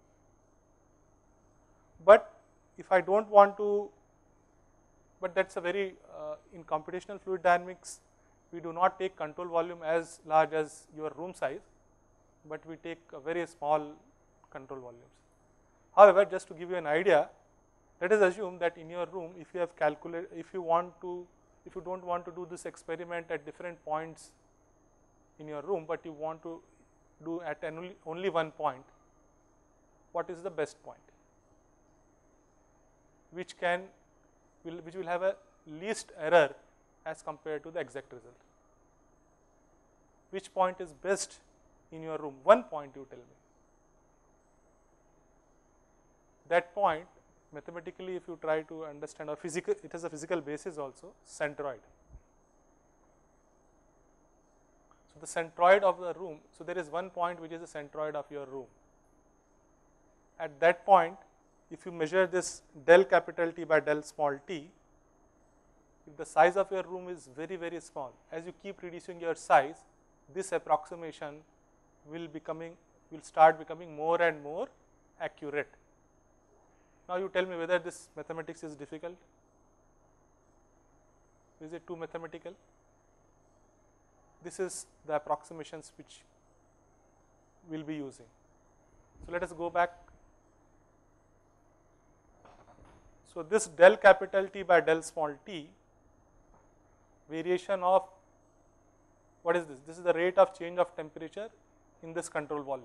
S1: but if I do not want to, but that is a very uh, in computational fluid dynamics we do not take control volume as large as your room size, but we take a very small control volumes. However, just to give you an idea, let us assume that in your room if you have calculated, if you want to, if you do not want to do this experiment at different points in your room, but you want to do at only, only one point, what is the best point? Which can, will, which will have a least error as compared to the exact result. Which point is best in your room? One point you tell me. that point, mathematically if you try to understand, or physical, it has a physical basis also, centroid. So the centroid of the room, so there is one point which is the centroid of your room. At that point, if you measure this del capital T by del small t, if the size of your room is very, very small, as you keep reducing your size, this approximation will becoming, will start becoming more and more accurate. Now you tell me whether this mathematics is difficult. Is it too mathematical? This is the approximations which we will be using. So let us go back. So this del capital T by del small t, variation of, what is this? This is the rate of change of temperature in this control volume.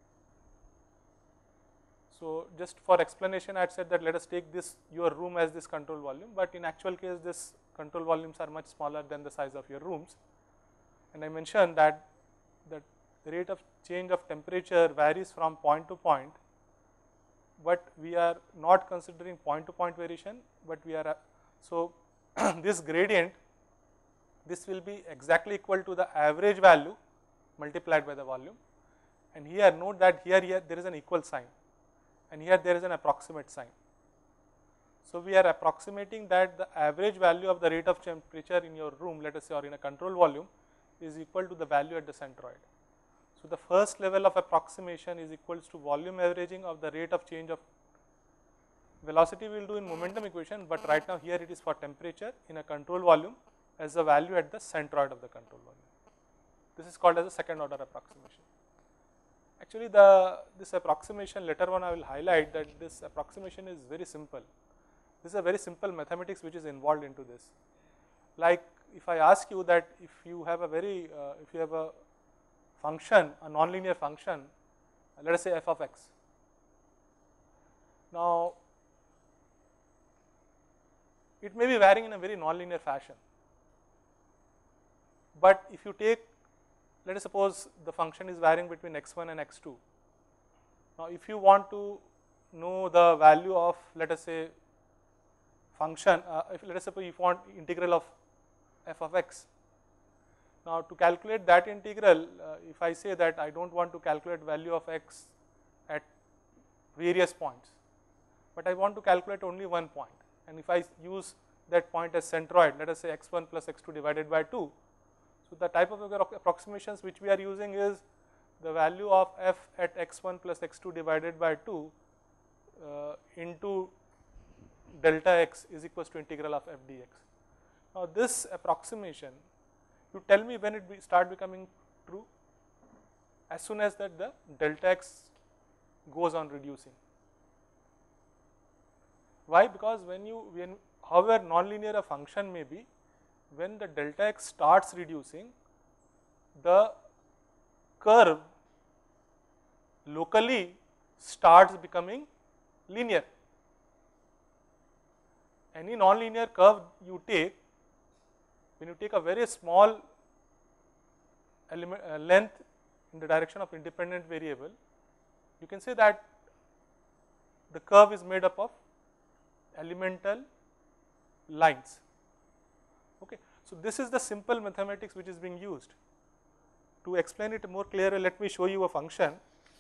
S1: So just for explanation, I had said that let us take this, your room as this control volume, but in actual case this control volumes are much smaller than the size of your rooms. And I mentioned that the rate of change of temperature varies from point to point, but we are not considering point to point variation, but we are, so this gradient, this will be exactly equal to the average value multiplied by the volume. And here note that here, here there is an equal sign, and here there is an approximate sign. So we are approximating that the average value of the rate of temperature in your room, let us say, or in a control volume, is equal to the value at the centroid. So the first level of approximation is equals to volume averaging of the rate of change of velocity. We will do in momentum equation, but right now here it is for temperature in a control volume as the value at the centroid of the control volume. This is called as a second order approximation. Actually, the this approximation, later on I will highlight that this approximation is very simple. This is a very simple mathematics which is involved into this. Like if I ask you that if you have a very, uh, if you have a function, a nonlinear function, let us say f of x. Now, it may be varying in a very nonlinear fashion, but if you take, let us suppose the function is varying between x one and x two. Now, if you want to know the value of, let us say, function, uh, if let us suppose you want integral of f of x. Now, to calculate that integral, uh, if I say that I do not want to calculate value of x at various points, but I want to calculate only one point, and if I use that point as centroid, let us say x one plus x two divided by two. So the type of approximations which we are using is the value of f at x one plus x two divided by two uh, into delta x is equals to integral of f dx. Now this approximation, you tell me when it be start becoming true? As soon as that the delta x goes on reducing. Why? Because when you, when however nonlinear a function may be, when the delta x starts reducing, the curve locally starts becoming linear. Any nonlinear curve you take, when you take a very small element, uh, length in the direction of independent variable, you can say that the curve is made up of elemental lines. Okay. So this is the simple mathematics which is being used. To explain it more clearly, let me show you a function.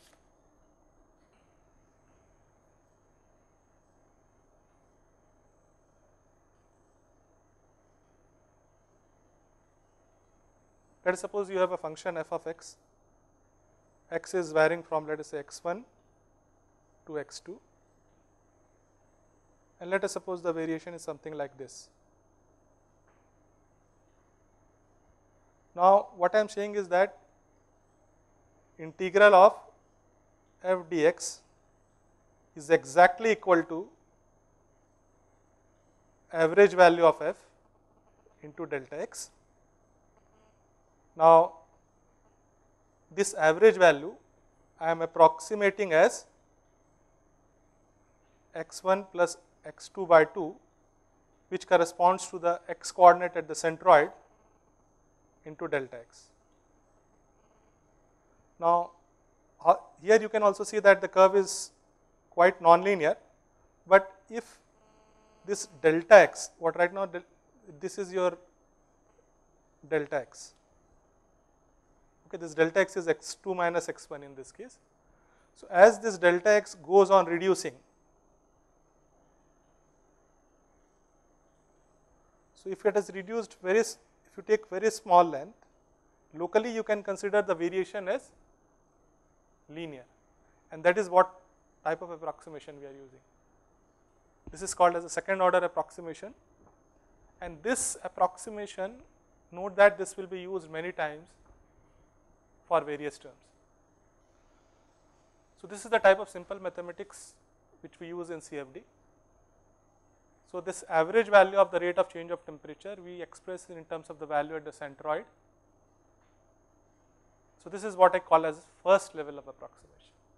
S1: Let us suppose you have a function f of x, x is varying from, let us say, x one to x two, and let us suppose the variation is something like this. Now what I am saying is that integral of f dx is exactly equal to average value of f into delta x. Now this average value I am approximating as x one plus x two by two, which corresponds to the x coordinate at the centroid into delta x. Now here you can also see that the curve is quite nonlinear, but if this delta x, what right now this is your delta x, okay, this delta x is x two minus x one in this case. So as this delta x goes on reducing, so if it is reduced very, if you take very small length, locally you can consider the variation as linear, and that is what type of approximation we are using. This is called as a second order approximation, and this approximation, note that this will be used many times for various terms. So this is the type of simple mathematics which we use in C F D. So this average value of the rate of change of temperature we express in terms of the value at the centroid. So this is what I call as first level of approximation.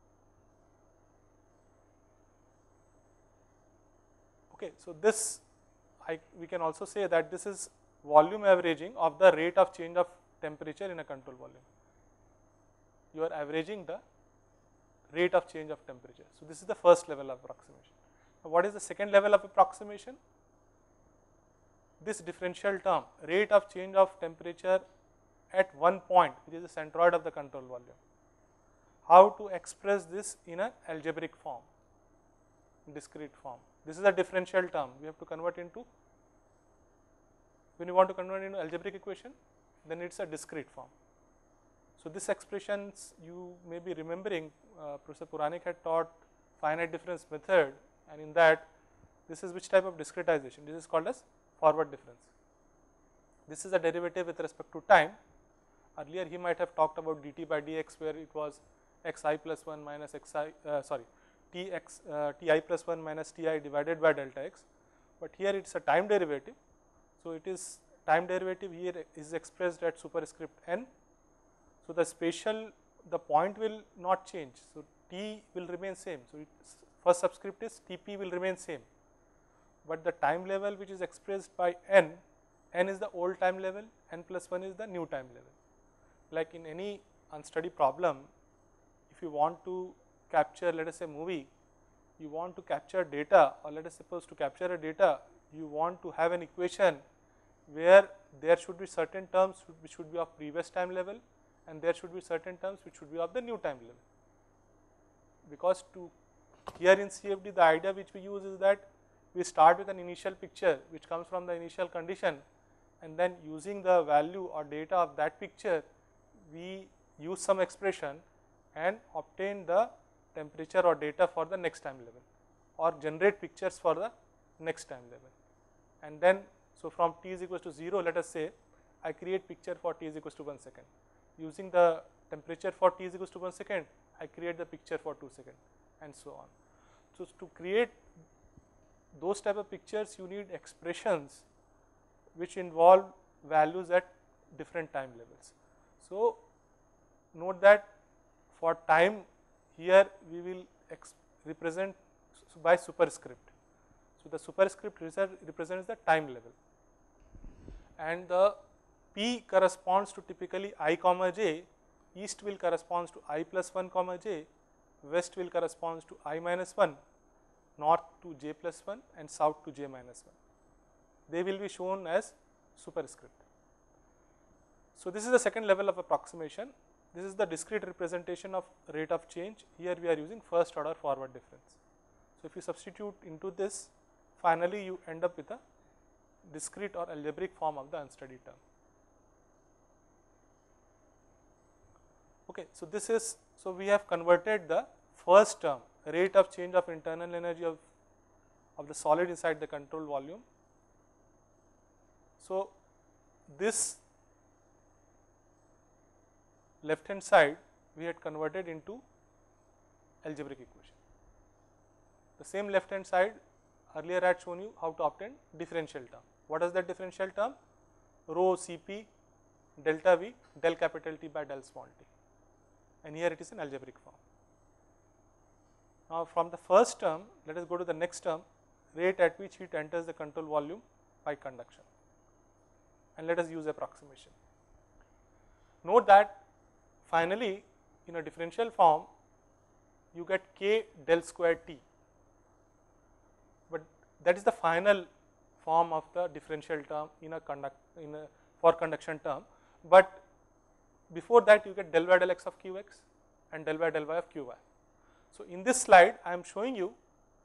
S1: Okay, so this I, we can also say that this is volume averaging of the rate of change of temperature in a control volume. You are averaging the rate of change of temperature. So this is the first level of approximation. Now what is the second level of approximation? This differential term, rate of change of temperature at one point, which is the centroid of the control volume. How to express this in an algebraic form, discrete form. This is a differential term. We have to convert into, when you want to convert into algebraic equation, then it's a discrete form. So this expressions you may be remembering, uh, Professor Puranik had taught finite difference method, and in that this is which type of discretization? This is called as forward difference. This is a derivative with respect to time. Earlier he might have talked about dt by dx, where it was xi plus one minus xi, uh, sorry, tx, uh, ti plus one minus ti divided by delta x, but here it's a time derivative. So it is time derivative here is expressed at superscript n. So the spatial, the point will not change. So t will remain same. So it's, first subscript is Tp will remain same, but the time level which is expressed by n, n is the old time level, n plus one is the new time level. Like in any unstudied problem, if you want to capture, let us say, movie, you want to capture data, or let us suppose to capture a data, you want to have an equation where there should be certain terms which should be of previous time level, and there should be certain terms which should be of the new time level. Because to here in C F D, the idea which we use is that we start with an initial picture which comes from the initial condition, and then using the value or data of that picture, we use some expression and obtain the temperature or data for the next time level, or generate pictures for the next time level. And then, so from t is equals to zero, let us say I create picture for t is equals to one second. Using the temperature for t is equals to one second, I create the picture for two seconds, and so on. So to create those type of pictures, you need expressions which involve values at different time levels. So note that for time, here we will represent by superscript. So the superscript represents the time level, and the P corresponds to typically I comma j, east will corresponds to I plus one comma j, west will corresponds to I minus one, north to j plus one, and south to j minus one. They will be shown as superscript. So this is the second level of approximation. This is the discrete representation of rate of change. Here we are using first order forward difference. So if you substitute into this, finally you end up with a discrete or algebraic form of the unstudied term. Okay, so this is, so we have converted the first term, rate of change of internal energy of, of the solid inside the control volume. So this left hand side we had converted into algebraic equation. The same left hand side, earlier I had shown you how to obtain differential term. What is that differential term? Rho Cp delta V del capital T by del small t, and here it is in algebraic form. Now from the first term, let us go to the next term, rate at which heat enters the control volume by conduction, and let us use approximation. Note that finally in a differential form you get k del square T. that is the final form of the differential term in a conduct in a for conduction term, but before that you get del y del x of qx and del y del y of qy. So, in this slide I am showing you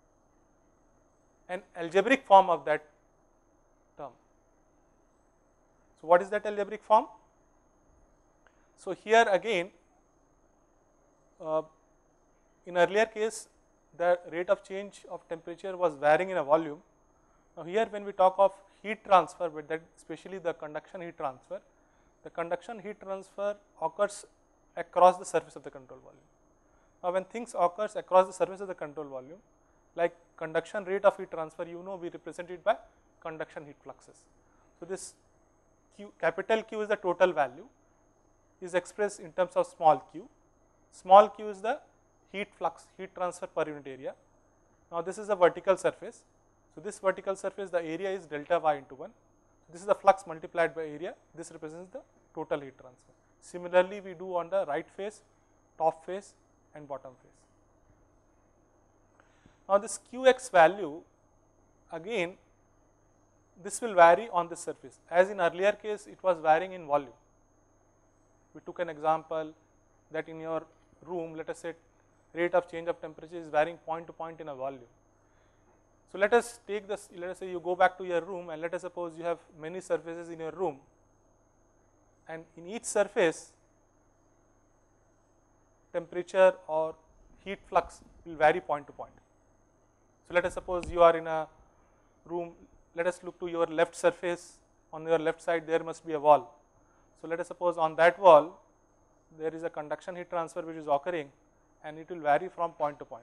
S1: an algebraic form of that term. So, what is that algebraic form? So, here again uh, in earlier case the rate of change of temperature was varying in a volume. Now, here when we talk of heat transfer, but that especially the conduction heat transfer, the conduction heat transfer occurs across the surface of the control volume. Now, when things occurs across the surface of the control volume, like conduction rate of heat transfer, you know we represent it by conduction heat fluxes. So, this Q, capital Q is the total value, is expressed in terms of small q. Small q is the heat flux, heat transfer per unit area. Now, this is a vertical surface. So, this vertical surface, the area is delta y into one. This is the flux multiplied by area. This represents the total heat transfer. Similarly, we do on the right face, top face and bottom face. Now, this qx value again this will vary on this surface, as in earlier case it was varying in volume. We took an example that in your room, let us say rate of change of temperature is varying point to point in a volume. So, let us take this, let us say you go back to your room and let us suppose you have many surfaces in your room, and in each surface temperature or heat flux will vary point to point. So, let us suppose you are in a room, let us look to your left surface, on your left side there must be a wall. So, let us suppose on that wall there is a conduction heat transfer which is occurring and it will vary from point to point.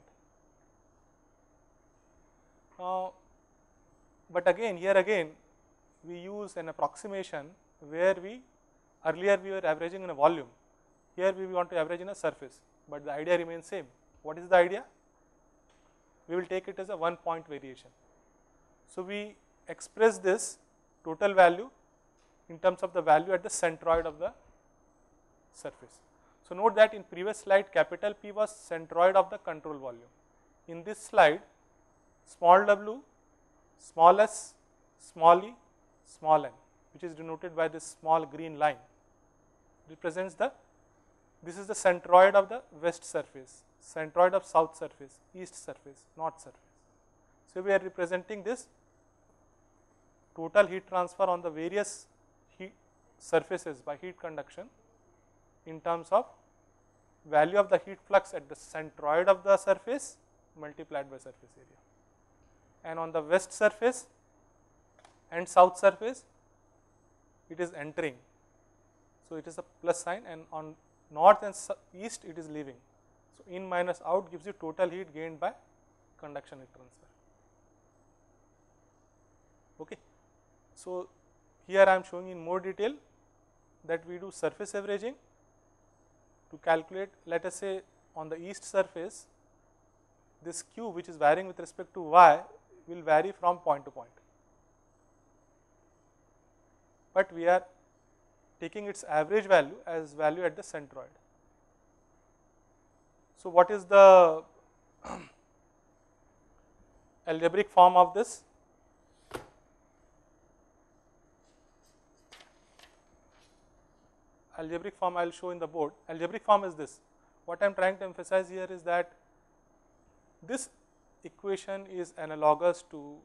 S1: Now, but again here again we use an approximation where we earlier we were averaging in a volume, here we want to average in a surface, but the idea remains same. What is the idea? We will take it as a one point variation. So, we express this total value in terms of the value at the centroid of the surface. So, note that in previous slide capital P was centroid of the control volume. In this slide small w, small s, small e, small n, which is denoted by this small green line, represents the, this is the centroid of the west surface, centroid of south surface, east surface, north surface. So, we are representing this total heat transfer on the various heat surfaces by heat conduction in terms of value of the heat flux at the centroid of the surface multiplied by surface area. And on the west surface and south surface it is entering. So, it is a plus sign, and on north and east it is leaving. So, in minus out gives you total heat gained by conduction heat transfer. Okay. So, here I am showing in more detail that we do surface averaging to calculate, let us say on the east surface this q which is varying with respect to y will vary from point to point, but we are taking its average value as value at the centroid. So, what is the algebraic form of this? Algebraic form I will show in the board. Algebraic form is this. What I am trying to emphasize here is that this equation is analogous to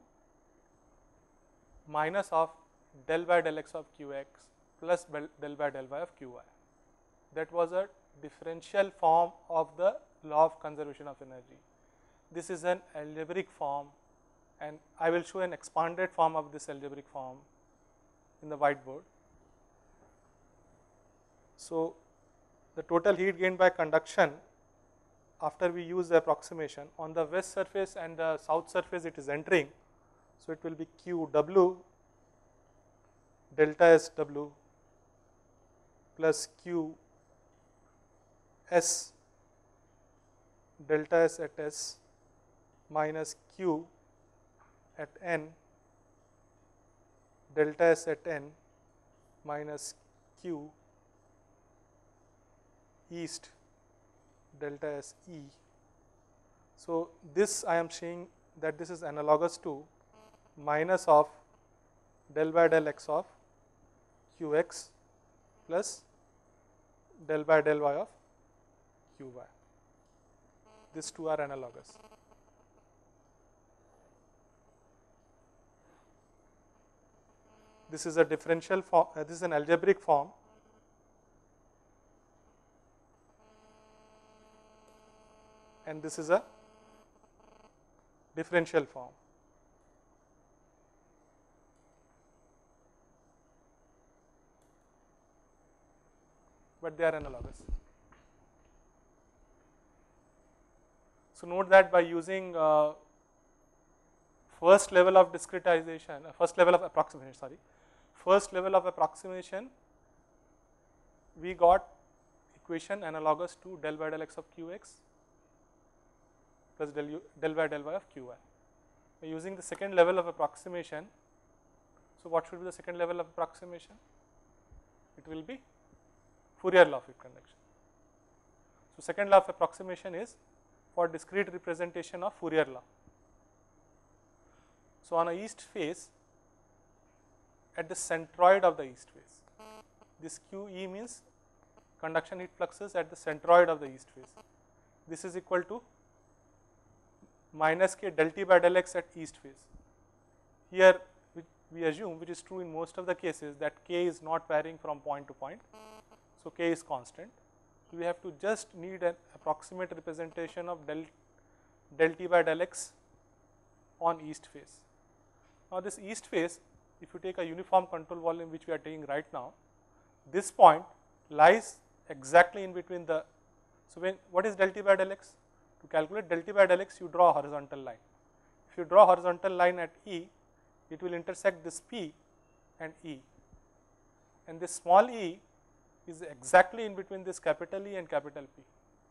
S1: minus of del by del x of qx plus del by del y of qy. That was a differential form of the law of conservation of energy. This is an algebraic form, and I will show an expanded form of this algebraic form in the whiteboard. So, the total heat gained by conduction after we use the approximation on the west surface and the south surface it is entering. So, it will be q w delta s w plus q s delta s at s minus q at n delta s at n minus q east delta S E. So, this I am saying that this is analogous to minus of del by del x of qx plus del by del y of qy. These two are analogous. This is a differential form, uh, this is an algebraic form and this is a differential form. But they are analogous. So note that by using uh, first level of discretization, uh, first level of approximation, sorry, first level of approximation, we got equation analogous to del by del x of qx plus del, u, del by del y of qy. By using the second level of approximation, so what should be the second level of approximation? It will be Fourier law of heat conduction. So second law of approximation is for discrete representation of Fourier law. So on a east face, at the centroid of the east face, this Q E means conduction heat fluxes at the centroid of the east face. This is equal to minus k del T by del x at east face. Here we assume, which is true in most of the cases, that k is not varying from point to point. So k is constant. So we have to just need an approximate representation of del, del T by del x on east face. Now this east face, if you take a uniform control volume which we are taking right now, this point lies exactly in between the, so when, what is del T by del x? To calculate del T by del x, you draw a horizontal line. If you draw a horizontal line at E, it will intersect this P and E, and this small e is exactly in between this capital E and capital P.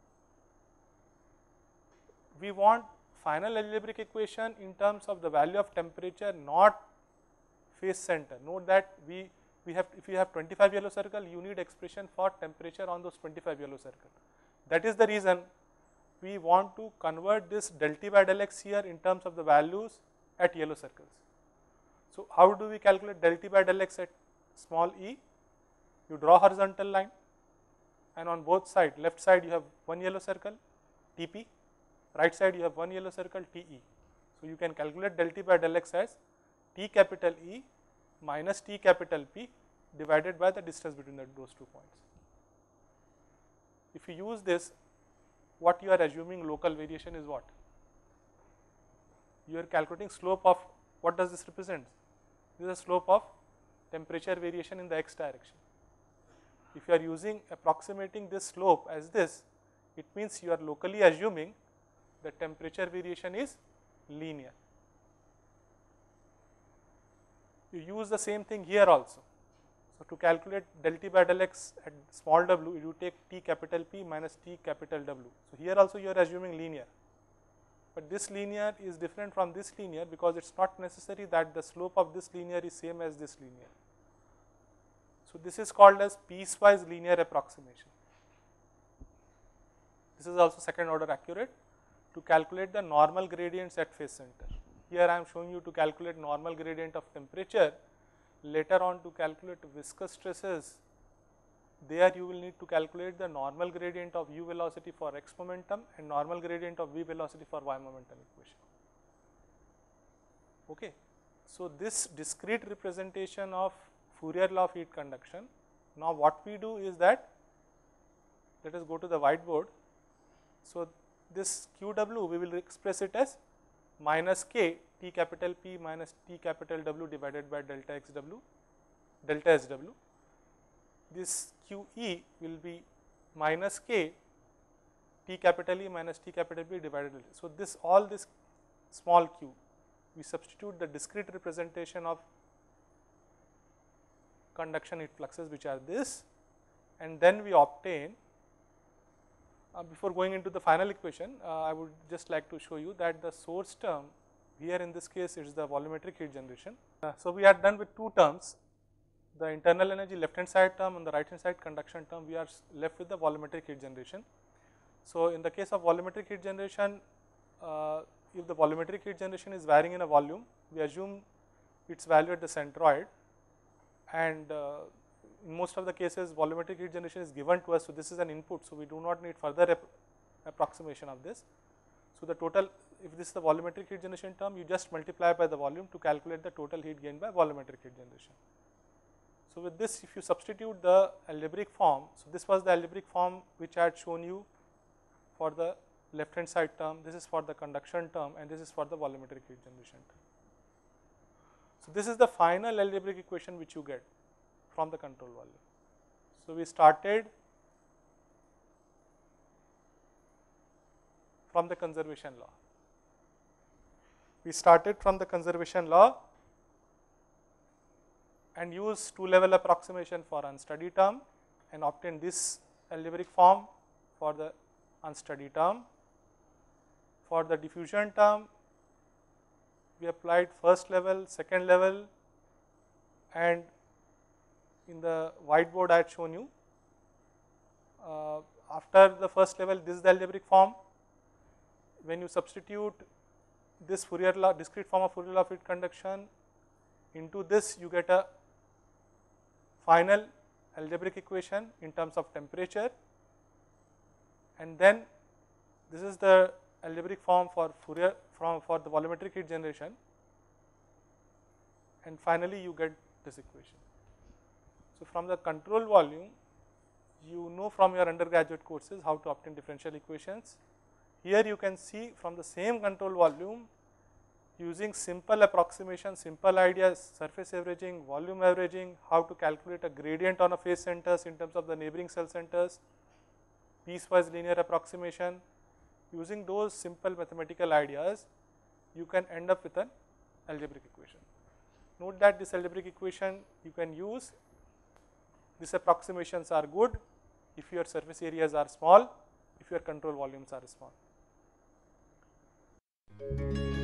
S1: We want final algebraic equation in terms of the value of temperature, not face center. Note that we, we have, if you have twenty-five yellow circle, you need expression for temperature on those twenty-five yellow circle. That is the reason we want to convert this del T by del x here in terms of the values at yellow circles. So how do we calculate del T by del x at small e? You draw horizontal line, and on both sides, left side you have one yellow circle, T P, right side you have one yellow circle, T E. So you can calculate del T by del x as T capital E minus T capital P divided by the distance between the, those two points. If you use this, what you are assuming local variation is what? You are calculating slope of, what does this represent? This is a slope of temperature variation in the x direction. If you are using approximating this slope as this, it means you are locally assuming the temperature variation is linear. You use the same thing here also. So to calculate del T by del x at small w, you take T capital P minus T capital W. So here also you are assuming linear. But this linear is different from this linear because it is not necessary that the slope of this linear is same as this linear. So this is called as piecewise linear approximation. This is also second order accurate to calculate the normal gradients at phase center. Here I am showing you to calculate normal gradient of temperature. Later on to calculate viscous stresses, there you will need to calculate the normal gradient of u velocity for x momentum and normal gradient of v velocity for y momentum equation. Okay. So this discrete representation of Fourier law of heat conduction. Now what we do is that, let us go to the whiteboard. So this Q W we will express it as minus k T capital P minus T capital W divided by delta x W, delta S W. This Q E will be minus k T capital E minus T capital P divided by delta. So this, all this small q, we substitute the discrete representation of conduction heat fluxes, which are this, and then we obtain, uh, before going into the final equation, uh, I would just like to show you that the source term here in this case it is the volumetric heat generation. Uh, so we are done with two terms, the internal energy left hand side term and the right hand side conduction term. We are left with the volumetric heat generation. So in the case of volumetric heat generation, uh, if the volumetric heat generation is varying in a volume, we assume its value at the centroid, and uh, in most of the cases volumetric heat generation is given to us. So, this is an input. So, we do not need further ap approximation of this. So, the total, if this is the volumetric heat generation term, you just multiply by the volume to calculate the total heat gain by volumetric heat generation. So, with this, if you substitute the algebraic form, so this was the algebraic form which I had shown you for the left hand side term, this is for the conduction term, and this is for the volumetric heat generation term. So, this is the final algebraic equation which you get from the control volume. So, we started from the conservation law. We started from the conservation law and used two level approximation for unsteady term and obtained this algebraic form for the unsteady term. For the diffusion term, we applied first level, second level, and in the whiteboard I had shown you. Uh, after the first level, this is the algebraic form. When you substitute this Fourier law, discrete form of Fourier law of heat conduction into this, you get a final algebraic equation in terms of temperature, and then this is the algebraic form for Fourier from for the volumetric heat generation, and finally you get this equation. So, from the control volume, you know from your undergraduate courses how to obtain differential equations. Here you can see from the same control volume, using simple approximation, simple ideas, surface averaging, volume averaging, how to calculate a gradient on a phase centers in terms of the neighboring cell centers, piecewise linear approximation. Using those simple mathematical ideas, you can end up with an algebraic equation. Note that this algebraic equation you can use, these approximations are good if your surface areas are small, if your control volumes are small.